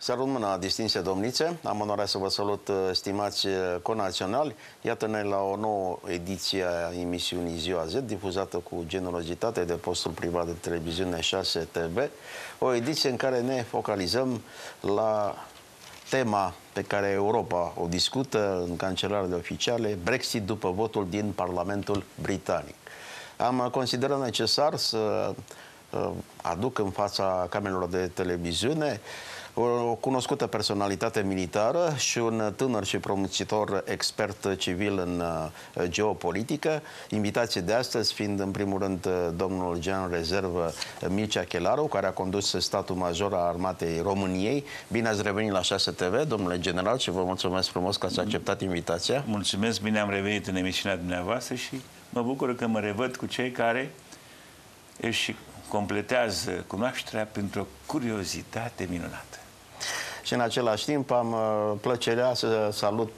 Salut mâna, distinse domnițe. Am onoarea să vă salut, stimați conaționali. Iată-ne la o nouă ediție a emisiunii Ziua Z, difuzată cu generozitate de postul privat de televiziune 6 TV. O ediție în care ne focalizăm la tema pe care Europa o discută în cancelarele oficiale, Brexit după votul din Parlamentul Britanic. Am considerat necesar să aduc în fața camerelor de televiziune o cunoscută personalitate militară și un tânăr și promocitor expert civil în geopolitică. Invitații de astăzi fiind, în primul rând, domnul general rezervă Mircea Chelaru, care a condus statul major al Armatei României. Bine ați revenit la 6 TV, domnule general, și vă mulțumesc frumos că ați acceptat invitația. Mulțumesc, bine am revenit în emisiunea dumneavoastră și mă bucur că mă revăd cu cei care își completează cunoașterea printr-o curiozitate minunată. Și în același timp am plăcerea să salut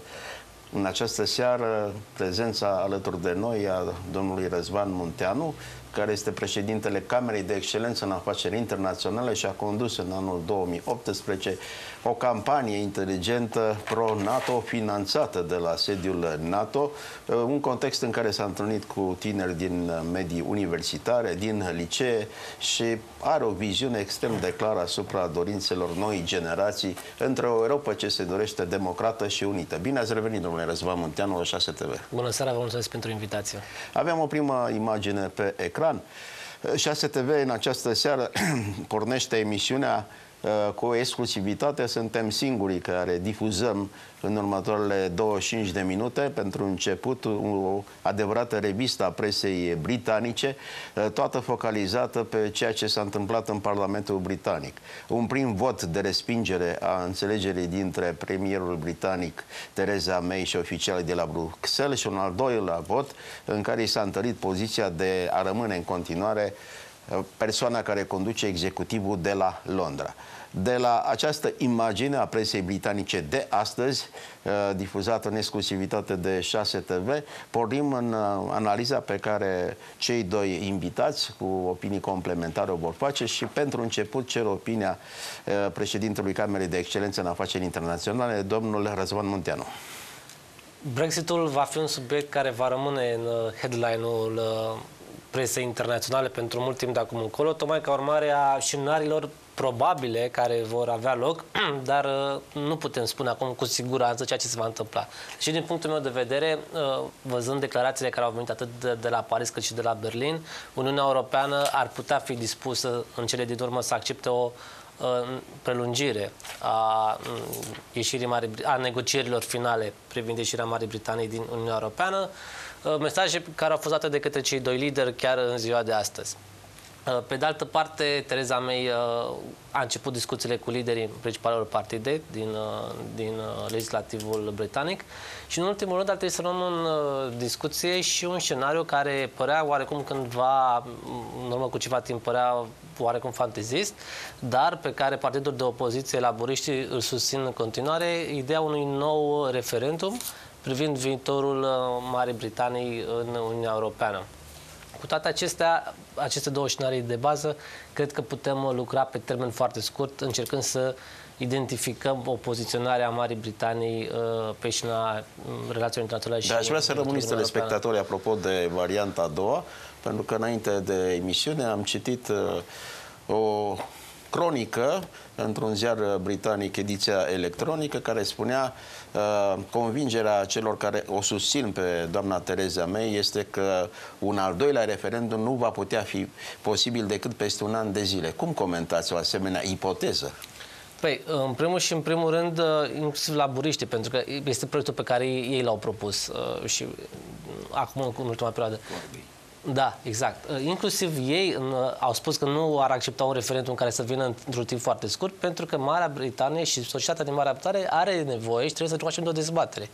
în această seară prezența alături de noi a domnului Răzvan Munteanu, care este președintele Camerei de Excelență în Afaceri Internaționale și a condus în anul 2018 o campanie inteligentă pro-NATO finanțată de la sediul NATO, un context în care s-a întâlnit cu tineri din medii universitare, din licee și are o viziune extrem de clară asupra dorințelor noi generații între o Europa ce se dorește democrată și unită. Bine ați revenit, domnule Răzvan Munteanu, la 6 TV. Bună seara, vă mulțumesc pentru invitație. Avem o primă imagine pe ecran. 6 TV în această seară pornește emisiunea cu o exclusivitate. Suntem singurii care difuzăm în următoarele 25 de minute, pentru început, o adevărată revistă a presei britanice, toată focalizată pe ceea ce s-a întâmplat în Parlamentul Britanic. Un prim vot de respingere a înțelegerii dintre premierul britanic Theresa May și oficialii de la Bruxelles și un al doilea vot în care i s-a întărit poziția de a rămâne în continuare persoana care conduce executivul de la Londra. De la această imagine a presei britanice de astăzi, difuzată în exclusivitate de 6 TV, pornim în analiza pe care cei doi invitați cu opinii complementare o vor face și pentru început cer opinia președintelui Camerei de Excelență în Afaceri Internaționale, domnul Răzvan Munteanu. Brexitul va fi un subiect care va rămâne în headline-ul presei internaționale pentru mult timp de acum încolo, tocmai ca urmare a scenariilor probabile care vor avea loc, dar nu putem spune acum cu siguranță ceea ce se va întâmpla. Și din punctul meu de vedere, văzând declarațiile care au venit atât de la Paris cât și de la Berlin, Uniunea Europeană ar putea fi dispusă în cele din urmă să accepte o prelungire a negocierilor finale privind ieșirea Marii Britanii din Uniunea Europeană, mesaje care au fost date de către cei doi lideri chiar în ziua de astăzi. Pe de altă parte, Theresa May a început discuțiile cu liderii principalelor partide din legislativul britanic și, în ultimul rând, ar trebui să luăm în discuție și un scenariu care părea oarecum cândva, în urmă cu ceva timp, părea oarecum fantezist, dar pe care partidul de opoziție, laburiștii, îl susțin în continuare, ideea unui nou referendum privind viitorul Marii Britanii în Uniunea Europeană. Cu toate acestea, aceste două scenarii de bază, cred că putem lucra pe termen foarte scurt, încercând să identificăm o poziționare a Marii Britanii pe scena relațiilor internaționale. Dar aș vrea să rămâniți telespectatori apropo de varianta a doua, pentru că înainte de emisiune am citit o cronică într-un ziar britanic, ediția electronică, care spunea convingerea celor care o susțin pe doamna Theresa May este că un al doilea referendum nu va putea fi posibil decât peste un an de zile. Cum comentați o asemenea ipoteză? Păi, în primul și în primul rând, inclusiv laburiștii, pentru că este proiectul pe care ei l-au propus și acum, în ultima perioadă. Da, exact. Inclusiv ei au spus că nu ar accepta un referendum care să vină într-un timp foarte scurt, pentru că Marea Britanie și societatea din Marea Britanie are nevoie și trebuie să facem o dezbatere.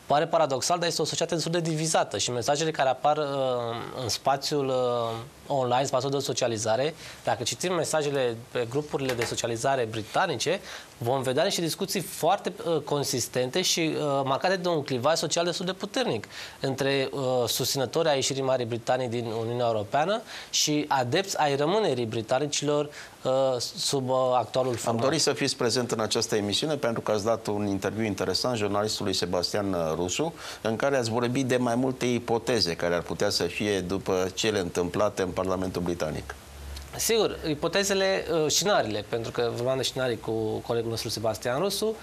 Pare paradoxal, dar este o societate destul de divizată și mesajele care apar în spațiul online, spațiul de socializare, dacă citim mesajele pe grupurile de socializare britanice, vom vedea niște discuții foarte consistente și marcate de un clivaj social destul de puternic între susținători ai ieșirii Marii Britanii din Uniunea Europeană și adepți ai rămânerii britanicilor sub actualul format. Am dorit să fiți prezent în această emisiune pentru că ați dat un interviu interesant jurnalistului Sebastian Rusu, în care ați vorbit de mai multe ipoteze care ar putea să fie după cele întâmplate în Parlamentul Britanic. Sigur, ipotezele, scenariile, pentru că vorbeam de scenarii cu colegul nostru Sebastian Rusu,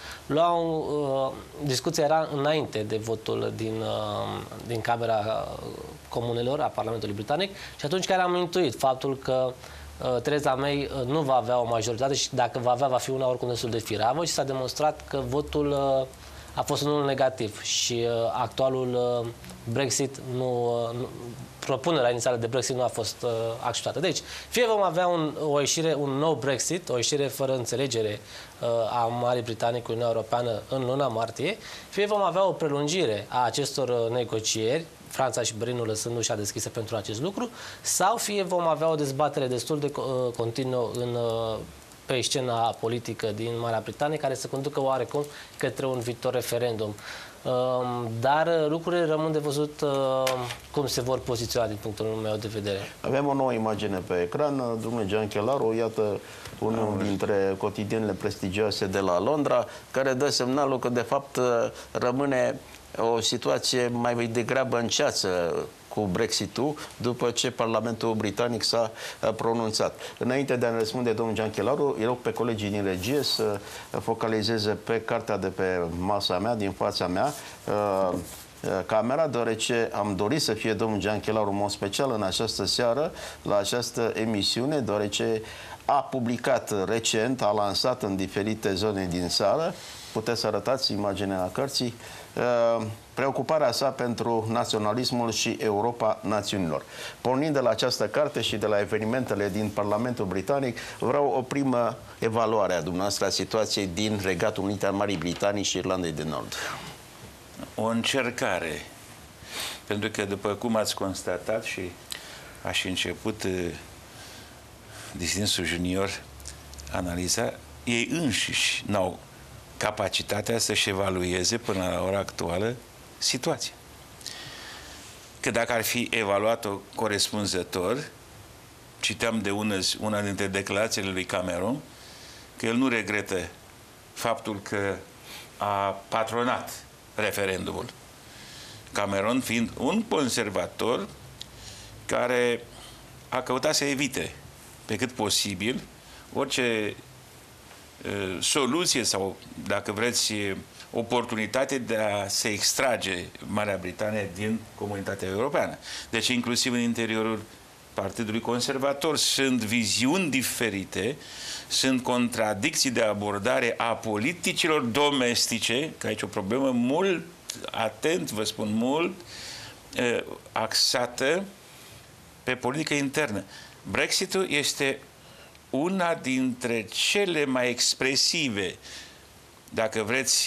discuția era înainte de votul din Camera Comunelor a Parlamentului Britanic și atunci care am intuit faptul că Theresa May nu va avea o majoritate și dacă va avea, va fi una oricum destul de firavă și s-a demonstrat că votul a fost unul negativ și actualul Brexit propunerea inițială de Brexit nu a fost acceptată. Deci, fie vom avea un nou Brexit, o ieșire fără înțelegere a Marii Britanii cu Uniunea Europeană în luna martie, fie vom avea o prelungire a acestor negocieri, Franța și Berlinul lăsând ușa deschisă pentru acest lucru, sau fie vom avea o dezbatere destul de continuă pe scena politică din Marea Britanie, care să conducă oarecum către un viitor referendum. Dar lucrurile rămân de văzut cum se vor poziționa din punctul meu de vedere. Avem o nouă imagine pe ecran. Domnule Gianchelaru, iată unul dintre cotidienele prestigioase de la Londra, care dă semnalul că de fapt rămâne o situație mai degrabă în ceață cu Brexit-ul, după ce Parlamentul Britanic s-a pronunțat. Înainte de a ne răspunde domnul Gianchelaru, îi rog pe colegii din regie să focalizeze pe cartea de pe masa mea, din fața mea, camera, deoarece am dorit să fie domnul Gianchelaru în mod special în această seară, la această emisiune, deoarece a publicat recent, a lansat în diferite zone din țară, puteți să arătați imaginea cărții, preocuparea sa pentru naționalismul și Europa națiunilor. Pornind de la această carte și de la evenimentele din Parlamentul Britanic, vreau o primă evaluare a dumneavoastră a situației din Regatul Unit al Marii Britanii și Irlandei de Nord. O încercare. Pentru că, după cum ați constatat și aș început distinsul junior analiza, ei înșiși n-au capacitatea să-și evalueze până la ora actuală situația. Că dacă ar fi evaluat-o corespunzător, citeam de una dintre declarațiile lui Cameron, că el nu regretă faptul că a patronat referendumul. Cameron fiind un conservator care a căutat să evite pe cât posibil orice soluție sau, dacă vreți, oportunitate de a se extrage Marea Britanie din Comunitatea Europeană. Deci, inclusiv în interiorul Partidului Conservator sunt viziuni diferite, sunt contradicții de abordare a politicilor domestice, că aici o problemă mult, atent, vă spun, mult axată pe politică internă. Brexitul este una dintre cele mai expresive, dacă vreți,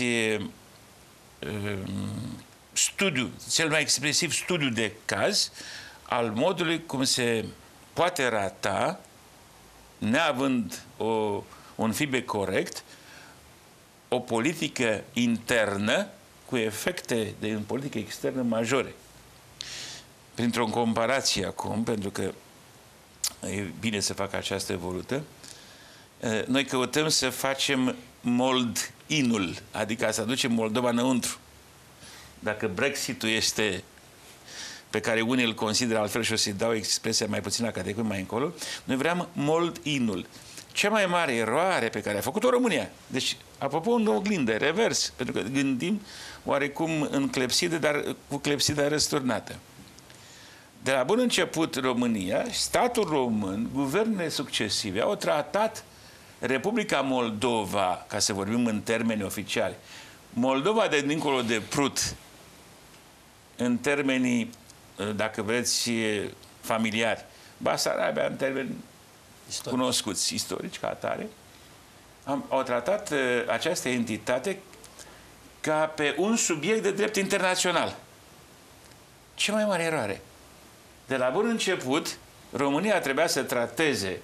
cel mai expresiv studiu de caz al modului cum se poate rata, neavând un feedback corect, o politică internă cu efecte de politică externă majore. Printr-o comparație acum, pentru că e bine să facă această evolută, noi căutăm să facem mold-in-ul, adică să aducem Moldova înăuntru. Dacă Brexit-ul este pe care unii îl consideră altfel și o să-i dau expresia mai puțin academică mai încolo, noi vrem mold-in-ul. Cea mai mare eroare pe care a făcut-o România, deci, apropo, în oglindă, revers, pentru că gândim oarecum în clepsidă, dar cu clepsida răsturnată. De la bun început, România, statul român, guvernele succesive au tratat Republica Moldova, ca să vorbim în termeni oficiali, Moldova de dincolo de Prut, în termenii, dacă vreți, familiari, Basarabia în termeni cunoscuți, istorici, ca atare, au tratat această entitate ca pe un subiect de drept internațional. Ce mai mare eroare! De la bun început, România trebuia să trateze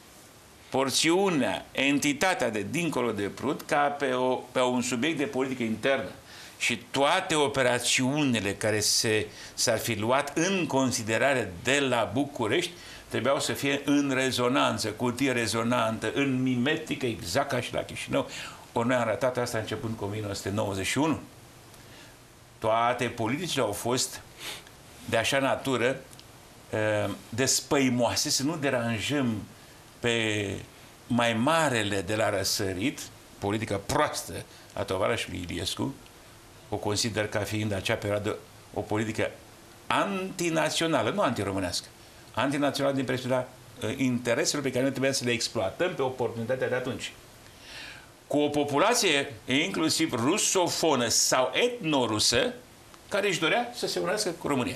porțiunea, entitatea de dincolo de Prut ca pe un subiect de politică internă. Și toate operațiunile care s-ar fi luat în considerare de la București trebuiau să fie în rezonanță, cutie rezonantă, în mimetică, exact ca și la Chișinău. Ori noi am ratat asta începând cu 1991. Toate politicile au fost de așa natură despăimoase, să nu deranjăm pe mai marele de la răsărit, politica proastă a tovarășului Iliescu, o consider ca fiind acea perioadă o politică antinațională, nu antiromânească, antinațională din perspectiva intereselor pe care noi trebuia să le exploatăm pe oportunitatea de atunci. Cu o populație inclusiv rusofonă sau etnorusă care își dorea să se unească cu România.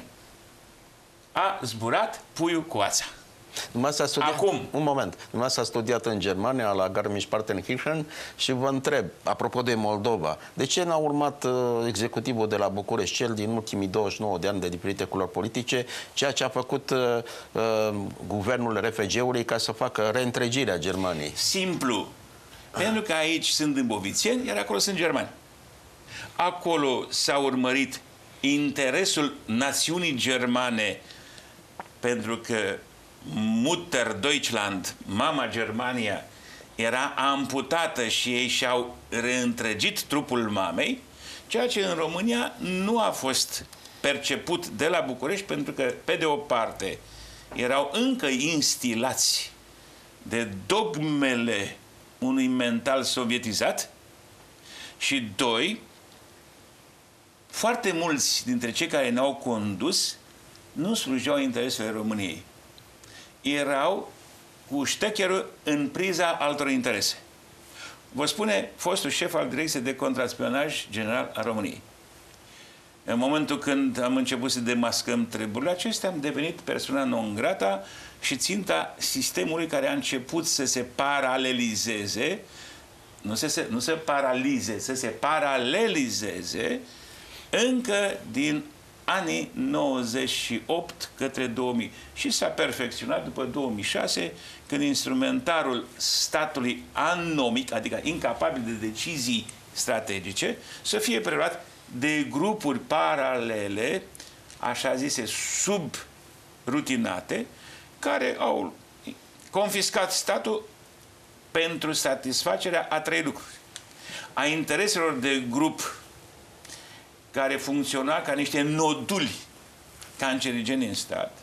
A zburat puiul cu ața. Acum. Un moment. Dumneavoastră a studiat în Germania, la Garmisch-Partenkirchen, și vă întreb, apropo de Moldova, de ce n-a urmat executivul de la București, cel din ultimii 29 de ani de diferite culori politice, ceea ce a făcut guvernul RFG-ului ca să facă reîntregirea Germaniei? Simplu. Pentru că aici sunt îmbovițeni, iar acolo sunt germani. Acolo s-a urmărit interesul națiunii germane, pentru că Mutter Deutschland, mama Germania, era amputată și ei și-au reîntregit trupul mamei, ceea ce în România nu a fost perceput de la București, pentru că, pe de o parte, erau încă instilați de dogmele unui mental sovietizat și, doi, foarte mulți dintre cei care ne-au condus nu slujeau interesele României. Erau cu ștecherul în priza altor interese. Vă spune fostul șef al Direcției de Contraspionaj General a României. În momentul când am început să demascăm treburile acestea, am devenit persoana non grata și ținta sistemului care a început să se paralelizeze, nu se paralize, să se paralelizeze încă din anii 98 către 2000 și s-a perfecționat după 2006, când instrumentarul statului anomic, adică incapabil de decizii strategice, să fie preluat de grupuri paralele, așa zise subrutinate, care au confiscat statul pentru satisfacerea a trei lucruri: a intereselor de grup care funcționa ca niște noduli cancerigeni în stat.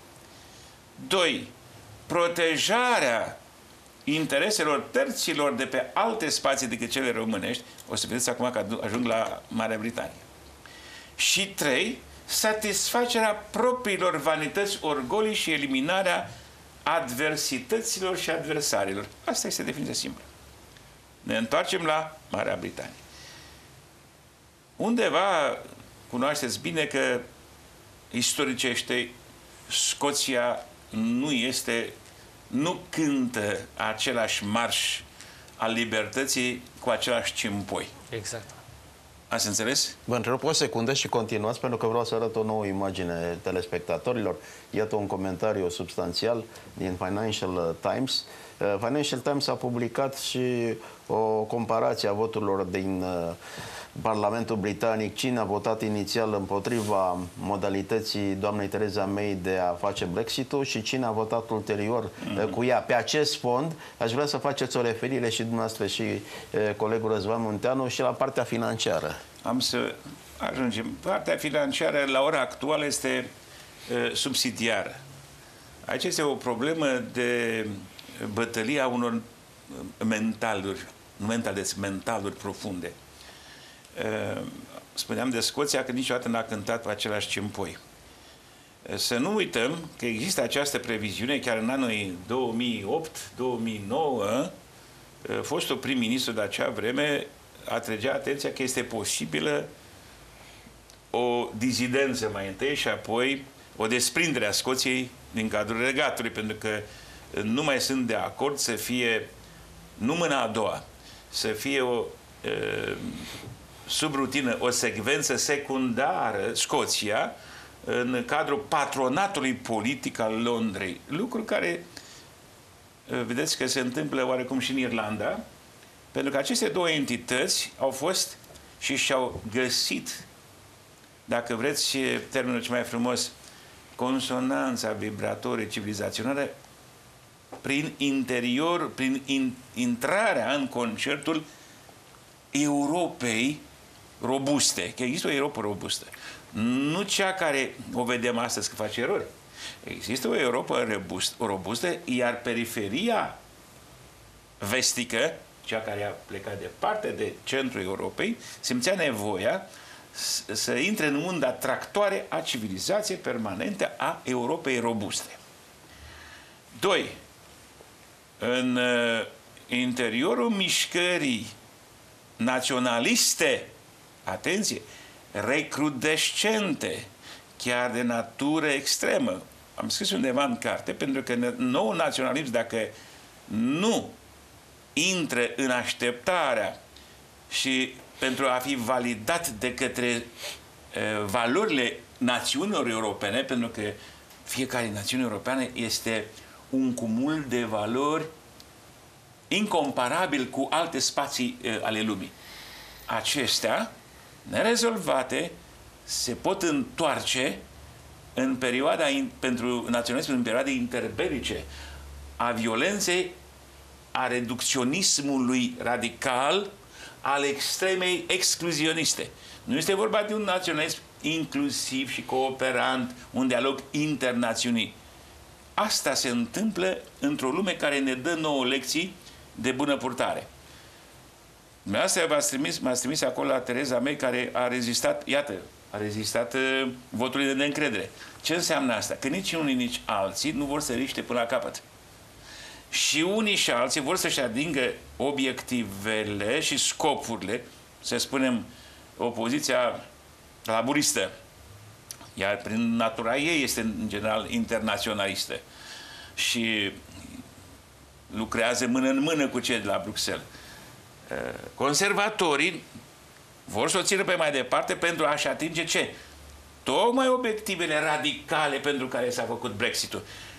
2. Protejarea intereselor terților de pe alte spații decât cele românești. O să vedeți acum că ajung la Marea Britanie. Și 3. Satisfacerea propriilor vanități, orgolii și eliminarea adversităților și adversarilor. Asta este definiția simplă. Ne întoarcem la Marea Britanie. Undeva cunoașteți bine că istoricește Scoția nu cântă același marș al libertății cu același cimpoi. Exact. Ați înțeles? Vă întrerup o secundă și continuați, pentru că vreau să arăt o nouă imagine telespectatorilor. Iată un comentariu substanțial din Financial Times. Financial Times a publicat și o comparație a voturilor din Parlamentul Britanic. Cine a votat inițial împotriva modalității doamnei Theresa May de a face Brexit-ul și cine a votat ulterior cu ea. Pe acest fond, aș vrea să faceți o referire și dumneavoastră și colegul Răzvan Munteanu și la partea financiară. Am să ajungem. Partea financiară la ora actuală este subsidiară. Aici este o problemă de bătălia unor mentaluri profunde. Spuneam de Scoția că niciodată n-a cântat pe același cimpoi. Să nu uităm că există această previziune, chiar în anul 2008-2009, fostul prim-ministru de acea vreme atragea atenția că este posibilă o dizidență mai întâi și apoi o desprindere a Scoției din cadrul regatului, pentru că nu mai sunt de acord să fie, nu mâna a doua, să fie sub rutină o secvență secundară, Scoția, în cadrul patronatului politic al Londrei. Lucru care, vedeți că se întâmplă oarecum și în Irlanda, pentru că aceste două entități au fost și și-au găsit, dacă vreți termenul cel mai frumos, consonanța vibratorie civilizațională prin interior, prin intrarea în concertul Europei robuste. Că există o Europă robustă. Nu cea care o vedem astăzi că face erori. Există o Europă robustă, iar periferia vestică, cea care a plecat departe de centrul Europei, simțea nevoia să intre în unda tractoare a civilizației permanente a Europei robuste. 2. În interiorul mișcării naționaliste, atenție, recrudescente, chiar de natură extremă. Am scris undeva în carte, pentru că nou naționalism, dacă nu intră în așteptarea și pentru a fi validat de către valorile națiunilor europene, pentru că fiecare națiune europeană este un cumul de valori incomparabil cu alte spații ale lumii. Acestea, nerezolvate, se pot întoarce în perioada, pentru naționalismul, în perioade interbelice, a violenței, a reducționismului radical, al extremei excluzioniste. Nu este vorba de un naționalism inclusiv și cooperant, un dialog internațional. Asta se întâmplă într-o lume care ne dă nouă lecții de bună purtare. Dumneavoastră m-ați trimis acolo la Theresa May, care a rezistat, iată, a rezistat votului de neîncredere. Ce înseamnă asta? Că nici unii, nici alții nu vor să riște până la capăt. Și unii și alții vor să-și adingă obiectivele și scopurile, să spunem, opoziția laburistă. Iar prin natura ei este, în general, internaționalistă. Și lucrează mână în mână cu cei de la Bruxelles. Conservatorii vor să o țină pe mai departe pentru a-și atinge ce? Tocmai obiectivele radicale pentru care s-a făcut Brexit-ul.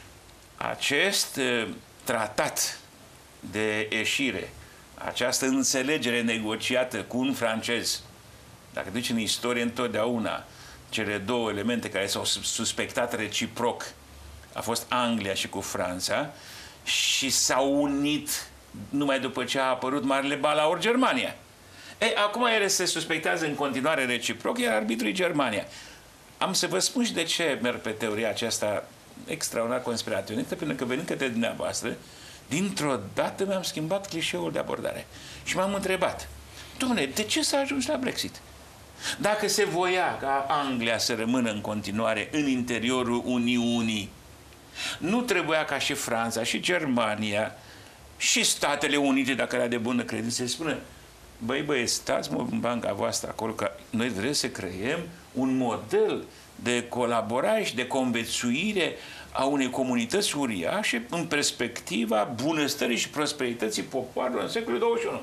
Acest tratat de ieșire, această înțelegere negociată cu un francez, dacă duci în istorie întotdeauna cele două elemente care s-au suspectat reciproc, a fost Anglia și cu Franța, și s-au unit numai după ce a apărut Marele Bala ori Germania. Acum ele se suspectează în continuare reciproc, iar arbitrul e Germania. Am să vă spun și de ce merg pe teoria aceasta extraordinar conspiraționistă, pentru că venind către dumneavoastră, dintr-o dată mi-am schimbat clișeul de abordare. Și m-am întrebat, dom'le, de ce s-a ajuns la Brexit? Dacă se voia ca Anglia să rămână în continuare în interiorul Uniunii, nu trebuia ca și Franța, și Germania, și Statele Unite, dacă era de bună credință, să spună, băi, stați în banca voastră acolo, că noi vrem să creăm un model de colaborare și de conviețuire a unei comunități uriașe în perspectiva bunăstării și prosperității popoarelor în secolul 21.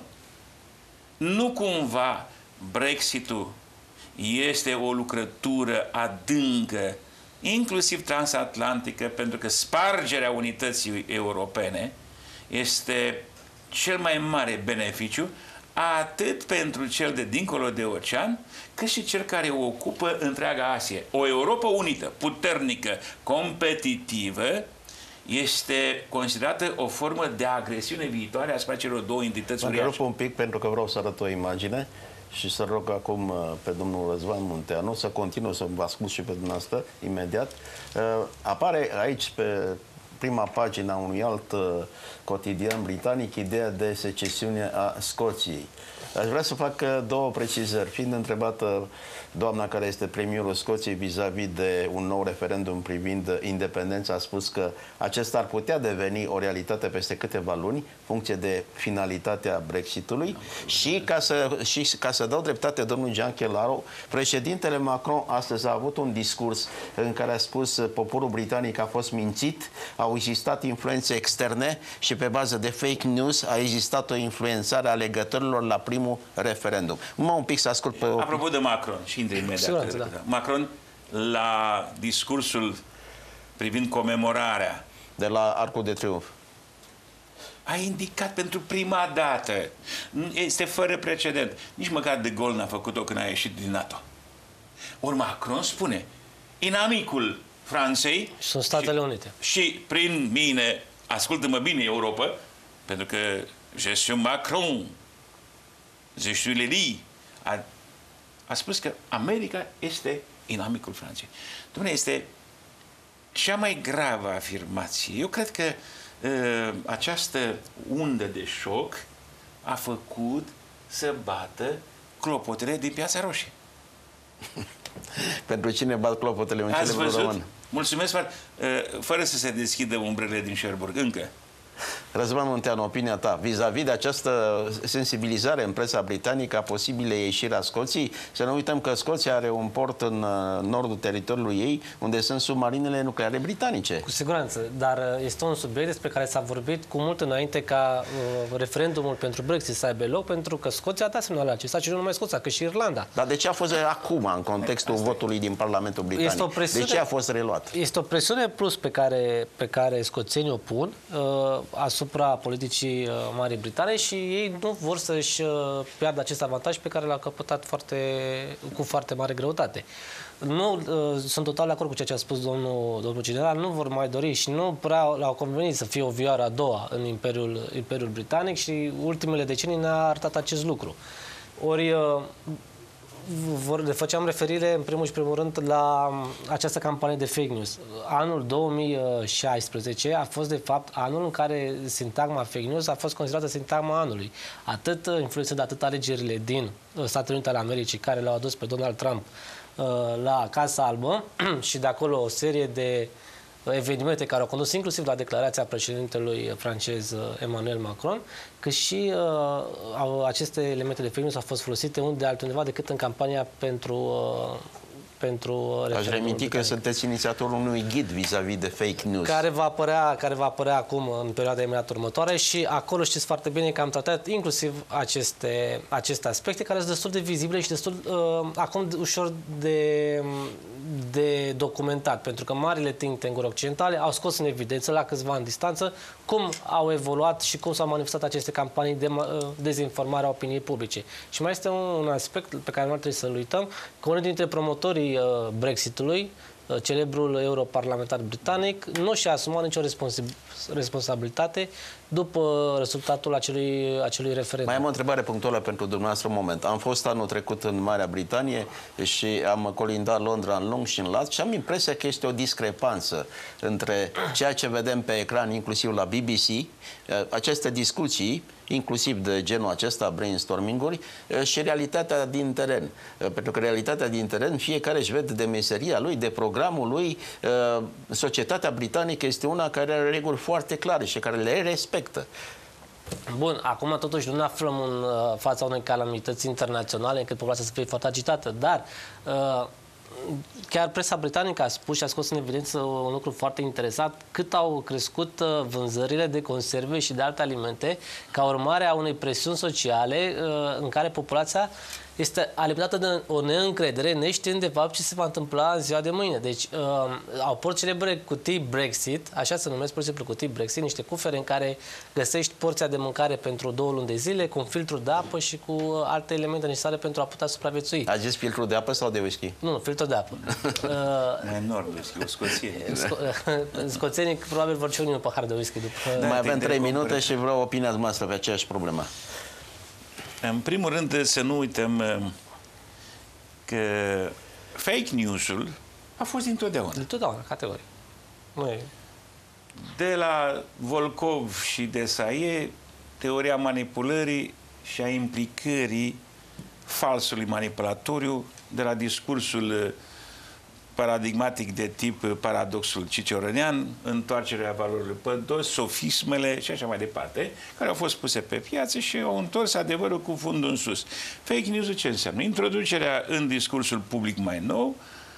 Nu cumva Brexit-ul este o lucrătură adâncă, inclusiv transatlantică, pentru că spargerea unității europene este cel mai mare beneficiu atât pentru cel de dincolo de ocean, cât și cel care o ocupă întreaga Asie. O Europa unită, puternică, competitivă, este considerată o formă de agresiune viitoare asupra celor două entități uriașe. Mă întrerup un pic pentru că vreau să arăt o imagine și să rog acum pe domnul Răzvan Munteanu să continue să vă ascult și pe dumneavoastră imediat. Apare aici pe prima pagină a unui alt cotidian britanic ideea de secesiune a Scoției. Aș vrea să fac două precizări. Fiind întrebată doamna care este premierul Scoției vis-a-vis de un nou referendum privind independența, a spus că acesta ar putea deveni o realitate peste câteva luni, funcție de finalitatea Brexitului. Și ca să dau dreptate domnului Jean Kelaro, președintele Macron astăzi a avut un discurs în care a spus poporul britanic a fost mințit, au au existat influențe externe și pe bază de fake news a existat o influențare a alegătorilor la primul referendum. Un pic să ascult pe... Apropo de Macron, și intră imediat. Da. Macron, la discursul privind comemorarea de la Arcul de Triunf, a indicat pentru prima dată, este fără precedent, nici măcar de Gaulle n-a făcut-o când a ieșit din NATO. Ori Macron spune, inamicul Franței sunt Statele Unite. Și prin mine, ascultă-mă bine Europa, pentru că je suis Macron, je suis Lely, a spus că America este inamicul Franței. Dom'le, este cea mai gravă afirmație. Eu cred că această undă de șoc a făcut să bată clopotele din Piața Roșie. Pentru cine bat clopotele? Un celebru roman. Mulțumesc, fără să se deschidă umbrele din Cherbourg, încă. Răzvan Munteanu, opinia ta vis-a-vis de această sensibilizare în presa britanică a posibile ieșiri a Scoției? Să nu uităm că Scoția are un port în nordul teritoriului ei, unde sunt submarinele nucleare britanice. Cu siguranță, dar este un subiect despre care s-a vorbit cu mult înainte ca referendumul pentru Brexit să aibă loc, pentru că Scoția a dat semnalul acesta și nu numai Scoția, că și Irlanda. Dar de ce a fost acum, în contextul votului din Parlamentul Britanic? De ce a fost reluat? Este o presiune plus pe care scoțenii o pun asupra politicii Marii Britanii și ei nu vor să-și piardă acest avantaj pe care l-au căpătat cu foarte mare greutate. Nu sunt total de acord cu ceea ce a spus domnul general, nu vor mai dori și nu prea le-au convenit să fie o vioară a doua în Imperiul Britanic și ultimele decenii ne-a arătat acest lucru. Ori făceam referire, în primul și primul rând, la această campanie de fake news. Anul 2016 a fost, de fapt, anul în care sintagma fake news a fost considerată sintagma anului. Atât influențând atât alegerile din Statele Unite ale Americii, care l-au adus pe Donald Trump la Casa Albă și de acolo o serie de evenimente care au condus inclusiv la declarația președintelui francez Emmanuel Macron, că și aceste elemente de fake news au fost folosite unde altundeva decât în campania pentru Aș reminti că sunteți inițiatorul unui ghid vis-a-vis de fake news. Care va apărea acum în perioada imediat următoare și acolo știți foarte bine că am tratat inclusiv aceste aspecte care sunt destul de vizibile și destul acum ușor de documentat, pentru că marile think tank-uri occidentale au scos în evidență la câțiva ani distanță cum au evoluat și cum s-au manifestat aceste campanii de dezinformare a opiniei publice. Și mai este un aspect pe care nu ar trebui să-l uităm, că unul dintre promotorii Brexitului, celebrul europarlamentar britanic, nu și-a asumat nicio responsabilitate după rezultatul acelui referendum. Mai am o întrebare punctuală pentru dumneavoastră un moment. Am fost anul trecut în Marea Britanie și am colindat Londra în lung și în lat și am impresia că este o discrepanță între ceea ce vedem pe ecran, inclusiv la BBC, aceste discuții, inclusiv de genul acesta, brainstorming-uri, și realitatea din teren. Pentru că realitatea din teren, fiecare își vede de meseria lui, de programul lui. Societatea britanică este una care are reguli foarte clare și care le respectă. Bun, acum totuși nu ne aflăm în fața unei calamități internaționale încât populația să fie foarte agitată, dar chiar presa britanică a spus și a scos în evidență un lucru foarte interesant, cât au crescut vânzările de conserve și de alte alimente ca urmare a unei presiuni sociale în care populația este alimentată de o neîncredere, neștiind de fapt ce se va întâmpla în ziua de mâine. Deci au port celebre cutii Brexit, așa se numesc, pur și simplu cutii Brexit, niște cufere în care găsești porția de mâncare pentru 2 luni de zile, cu un filtru de apă și cu alte elemente necesare pentru a putea supraviețui. A zis filtru de apă sau de whisky? Nu, filtru de apă. Enorm whisky, o scoție. Scoțenii probabil vor ciuni un pahar de whisky după... Mai avem 3 minute și vreau opinia noastră pe aceeași problemă. În primul rând să nu uităm că fake news-ul a fost dintotdeauna. Dintotdeauna, categoric. De la Volkov și de Saie, teoria manipulării și a implicării falsului manipulatoriu, de la discursul paradigmatic de tip paradoxul ciceronian, întoarcerea valorilor pădos, sofismele și așa mai departe, care au fost puse pe piață și au întors adevărul cu fundul în sus. Fake news-ul ce înseamnă? Introducerea în discursul public mai nou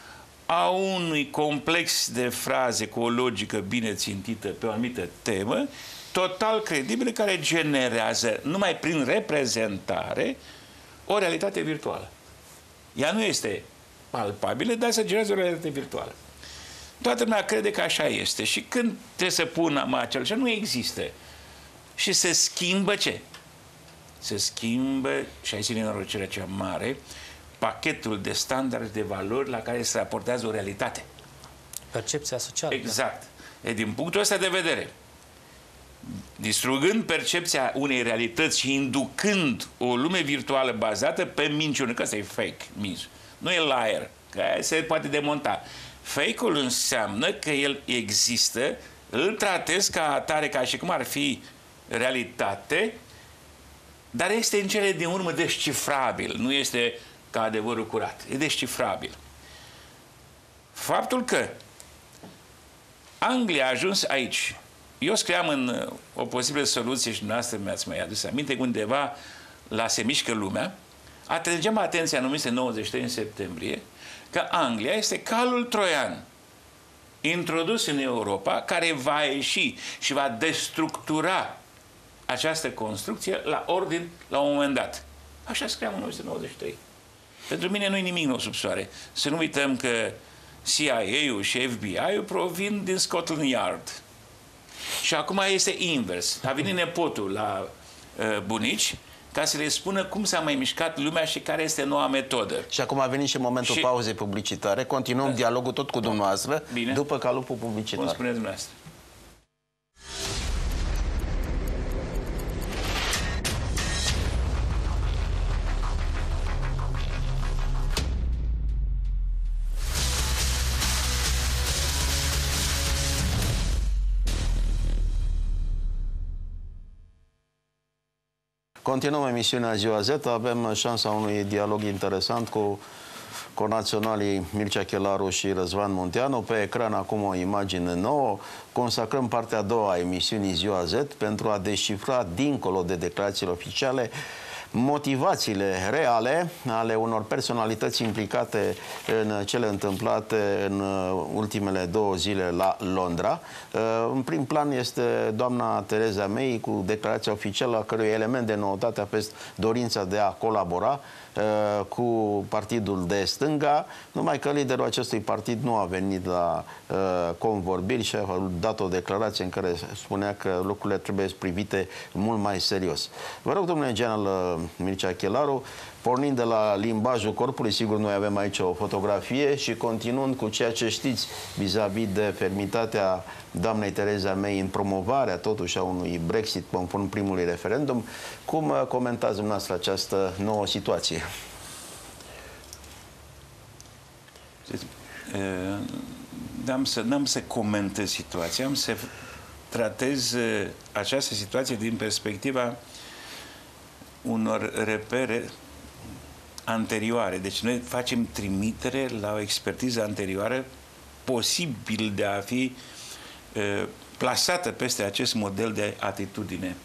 a unui complex de fraze cu o logică bine țintită pe o anumită temă, total credibil, care generează, numai prin reprezentare, o realitate virtuală. Ea nu este palpabilă, dar se generează o realitate virtuală. Toată lumea crede că așa este. Și când trebuie să pună acel ce nu există. Și se schimbă ce? Se schimbă, și aici e nenorocirea cea mare, pachetul de standarde, de valori la care se raportează o realitate. Percepția socială. Exact. Da. Din punctul ăsta de vedere, distrugând percepția unei realități și inducând o lume virtuală bazată pe minciună, că ăsta e fake news, nu e liar, că aia se poate demonta. Fake-ul înseamnă că el există, îl tratez ca atare, ca și cum ar fi realitate, dar este în cele din urmă descifrabil, nu este ca adevărul curat, e descifrabil. Faptul că Anglia a ajuns aici, eu scriam în o posibilă soluție și dumneavoastră mi-ați mai adus aminte, undeva la Se mișcă lumea, atrăgeam atenția în 1993 în septembrie, că Anglia este calul troian introdus în Europa, care va ieși și va destructura această construcție la ordin la un moment dat. Așa scriam în 1993. Pentru mine nu e nimic nou sub soare. Să nu uităm că CIA-ul și FBI-ul provin din Scotland Yard. Și acum este invers. A venit nepotul la bunici ca să le spună cum s-a mai mișcat lumea și care este noua metodă. Și acum a venit și momentul pauzei publicitare. Continuăm dialogul tot cu dumneavoastră, după calupul publicitar. Cum spuneți dumneavoastră. Continuăm emisiunea Ziua Z. Avem șansa unui dialog interesant cu conaționalii Mircea Chelaru și Răzvan Munteanu. Pe ecran acum o imagine nouă. Consacrăm partea a doua a emisiunii Ziua Z pentru a descifra, dincolo de declarațiile oficiale, motivațiile reale ale unor personalități implicate în cele întâmplate în ultimele 2 zile la Londra. În prim plan este doamna Theresa May cu declarația oficială, a cărui element de noutate a fost dorința de a colabora cu partidul de stânga, numai că liderul acestui partid nu a venit la convorbiri și a dat o declarație în care spunea că lucrurile trebuie privite mult mai serios. Vă rog, domnule general Mircea Chelaru, pornind de la limbajul corpului, sigur noi avem aici o fotografie, și continuând cu ceea ce știți vis-a-vis de fermitatea doamnei Theresa May în promovarea totuși a unui Brexit conform primului referendum, cum comentați dumneavoastră această nouă situație? N-am să comentez situația, am să tratez această situație din perspectiva unor repere anterioare. Deci noi facem trimitere la o expertiză anterioară posibil de a fi plasată peste acest model de atitudine.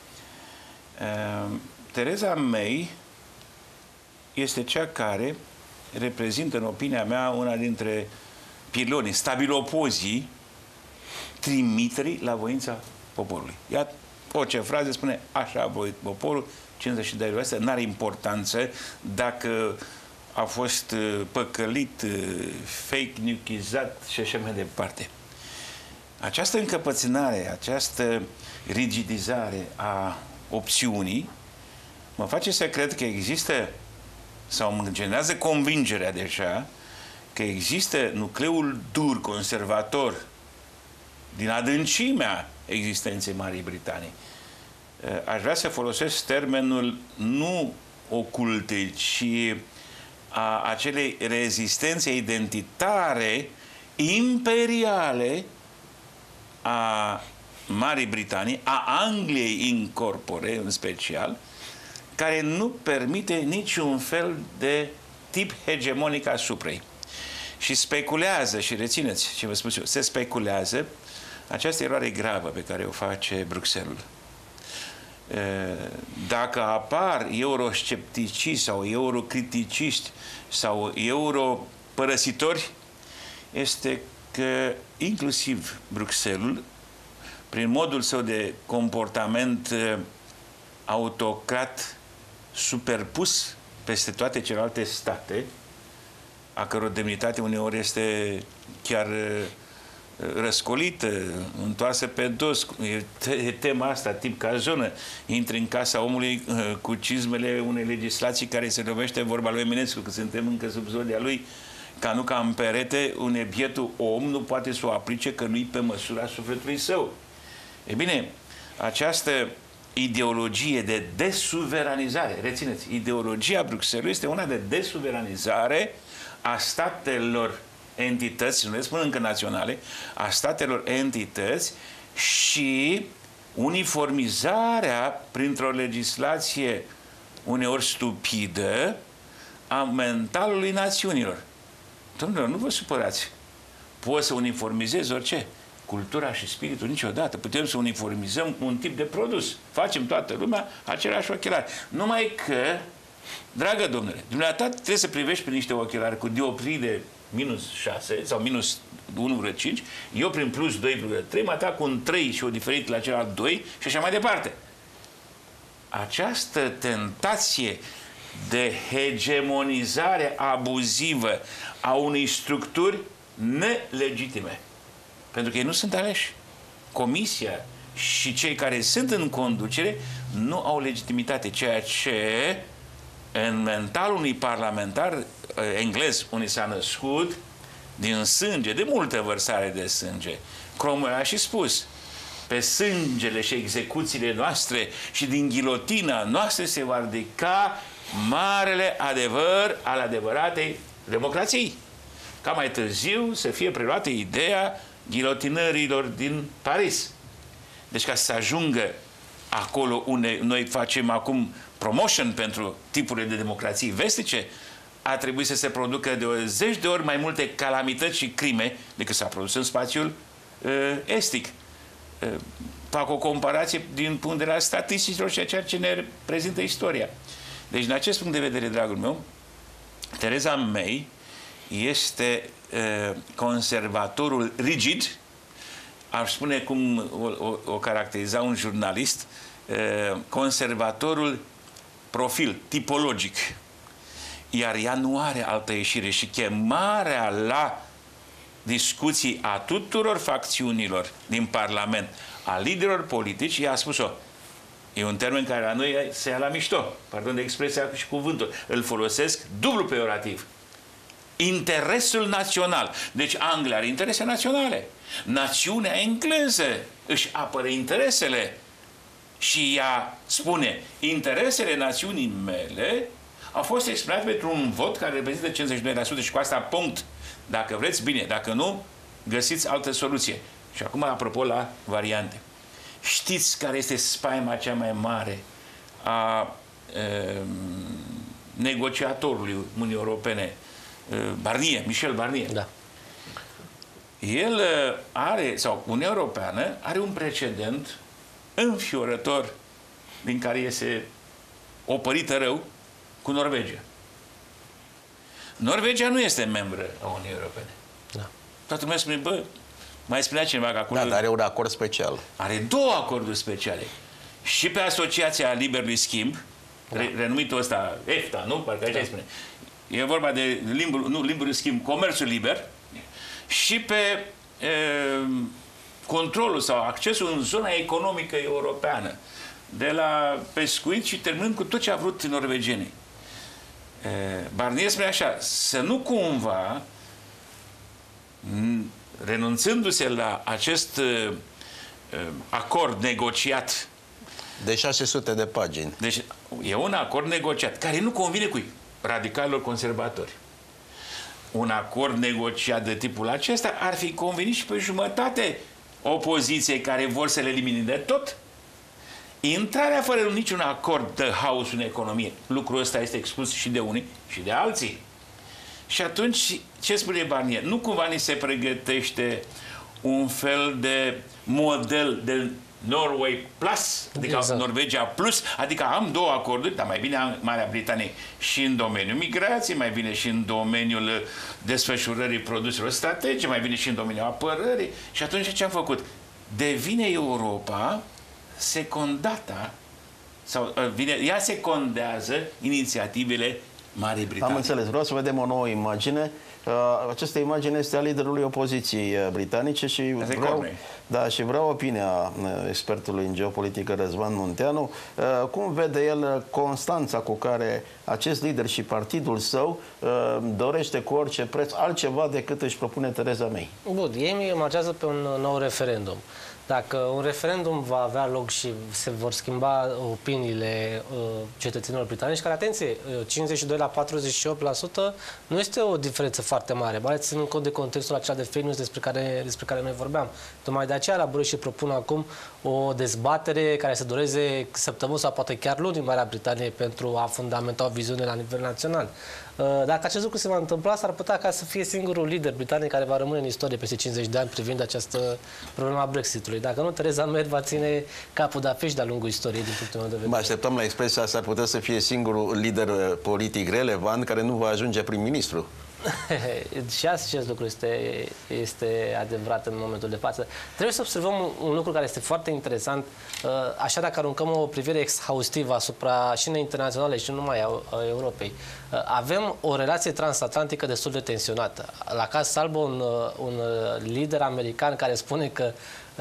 Theresa May este cea care reprezintă, în opinia mea, una dintre pilonii, stabilopozii trimiterii la voința poporului. Iată, orice frază spune așa a voit poporul, 52 astea, n-are importanță dacă a fost păcălit, fake news-izat și așa mai departe. Această încăpățânare, această rigidizare a opțiunii mă face să cred că există, sau mă generează convingerea deja, că există nucleul dur, conservator, din adâncimea existenței Marii Britanii. Aș vrea să folosesc termenul nu oculte, ci a acelei rezistențe identitare imperiale a Marii Britanii, a Angliei in corpore în special, care nu permite niciun fel de tip hegemonic asupra ei. Și speculează, și rețineți ce vă spun eu, se speculează această eroare gravă pe care o face Bruxelles. Dacă apar euroscepticiști sau eurocriticiști sau europărăsitori, este că inclusiv Bruxelles, prin modul său de comportament autocrat superpus peste toate celelalte state, a căror demnitate uneori este chiar răscolită, întoarsă pe dos. E tema asta, tip ca zonă. Intri în casa omului cu cizmele unei legislații care se numește, vorba lui Eminescu, că suntem încă sub zodia lui, ca nu ca în perete, un bietul om nu poate să o aplice că nu-i pe măsura sufletului său. E bine, această ideologie de desuveranizare, rețineți, ideologia Bruxelles este una de desuveranizare a statelor entități, nu le spun încă naționale, a statelor entități și uniformizarea printr-o legislație uneori stupidă a mentalului națiunilor. Domnilor, nu vă supărați. Poți să uniformizezi orice. Cultura și spiritul niciodată. Putem să uniformizăm un tip de produs. Facem toată lumea același ochelari. Numai că, dragă domnule, dumneata trebuie să privești prin niște ochelari cu dioptrii de -6 sau -1,5, eu prin +2,3, mă atac cu un 3 și o diferit la celălalt 2 și așa mai departe. Această tentație de hegemonizare abuzivă a unei structuri nelegitime, pentru că ei nu sunt aleși. Comisia și cei care sunt în conducere nu au legitimitate, ceea ce în mentalul unui parlamentar englez, unde s-a născut din sânge, de multă vărsare de sânge. Cromwell a și spus: pe sângele și execuțiile noastre și din ghilotina noastră se va ridica marele adevăr al adevăratei democrații. Ca mai târziu să fie preluată ideea ghilotinărilor din Paris. Deci ca să se ajungă acolo unde noi facem acum promotion pentru tipurile de democrații vestice, a trebuit să se producă de 10 de ori mai multe calamități și crime decât s-a produs în spațiul estic. Fac o comparație din punct de vedere statisticilor și a ceea ce ne prezintă istoria. Deci, din acest punct de vedere, dragul meu, Theresa May este conservatorul rigid, aș spune cum o caracteriza un jurnalist, conservatorul profil, tipologic. Iar ea nu are altă ieșire și chemarea la discuții a tuturor facțiunilor din Parlament, a liderilor politici, ea a spus-o. E un termen care la noi se ia la mișto, pardon de expresia și cuvântul, îl folosesc dublu peorativ. Interesul național. Deci Anglia are interese naționale. Națiunea engleză își apără interesele și ea spune: interesele națiunii mele au fost exprimate pentru un vot care reprezintă 52% și cu asta punct. Dacă vreți, bine. Dacă nu, găsiți altă soluție. Și acum, apropo la variante. Știți care este spaima cea mai mare a negociatorului Uniunii Europene, Barnier, Michel Barnier? Da. El are, sau Uniunea Europeană are un precedent înfiorător din care iese opărită rău cu Norvegia. Norvegia nu este membră a Uniunii Europene. Da. Toată lumea spune: bă, mai spunea cineva că acolo... Da, dar are un acord special. Are două acorduri speciale. Și pe Asociația Liberului Schimb, da, renumitul ăsta, EFTA, nu? Parcă așa spune. E vorba de liberul schimb, comerțul liber, și pe controlul sau accesul în zona economică europeană, de la pescuit și terminând cu tot ce a vrut norvegienii. Barnier spune așa: să nu cumva, renunțându-se la acest acord negociat de 600 de pagini. Deci e un acord negociat care nu convine cui? Radicalilor conservatori. Un acord negociat de tipul acesta ar fi convenit și pe jumătate opoziției care vor să le elimine de tot. Intrarea fără niciun acord dă haos în economie. Lucrul ăsta este exclus și de unii și de alții. Și atunci, ce spune Barnier? Nu cumva ni se pregătește un fel de model de Norway Plus, adică Exact. Norvegia Plus, adică am două acorduri, dar mai bine am Marea Britanie și în domeniul migrației, mai bine și în domeniul desfășurării produselor strategice, mai bine și în domeniul apărării. Și atunci ce am făcut? Devine Europa secondata, sau ea secondează inițiativele Marii Britanii. Am înțeles. Vreau să vedem o nouă imagine. Această imagine este a liderului opoziției britanice și vreau opinia expertului în geopolitică Răzvan Munteanu. Cum vede el constanța cu care acest lider și partidul său dorește cu orice preț altceva decât își propune Theresa May? Bun, ei marchează pe un nou referendum. Dacă un referendum va avea loc și se vor schimba opiniile cetățenilor britanici, care, atenție, 52 la 48% nu este o diferență foarte mare, mai ales ținând cont de contextul acela de fake news despre care noi vorbeam. Tocmai de aceea Labour și propun acum o dezbatere care să dureze săptămâni sau poate chiar luni în Marea Britanie pentru a fundamenta o viziune la nivel național. Dacă acest lucru se va întâmpla, s-ar putea ca să fie singurul lider britanic care va rămâne în istorie peste 50 de ani privind această problemă a Brexitului. Dacă nu, Theresa May va ține capul de afiș de-a lungul istoriei din punctul meu de vedere. Mă așteptăm la expresia asta, ar putea să fie singurul lider politic relevant care nu va ajunge prim-ministru. Și acest lucru este adevărat în momentul de față. Trebuie să observăm un lucru care este foarte interesant. Așa, dacă aruncăm o privire exhaustivă asupra scenei internaționale și nu numai a Europei, avem o relație transatlantică destul de tensionată. La Casa Albă, un lider american care spune că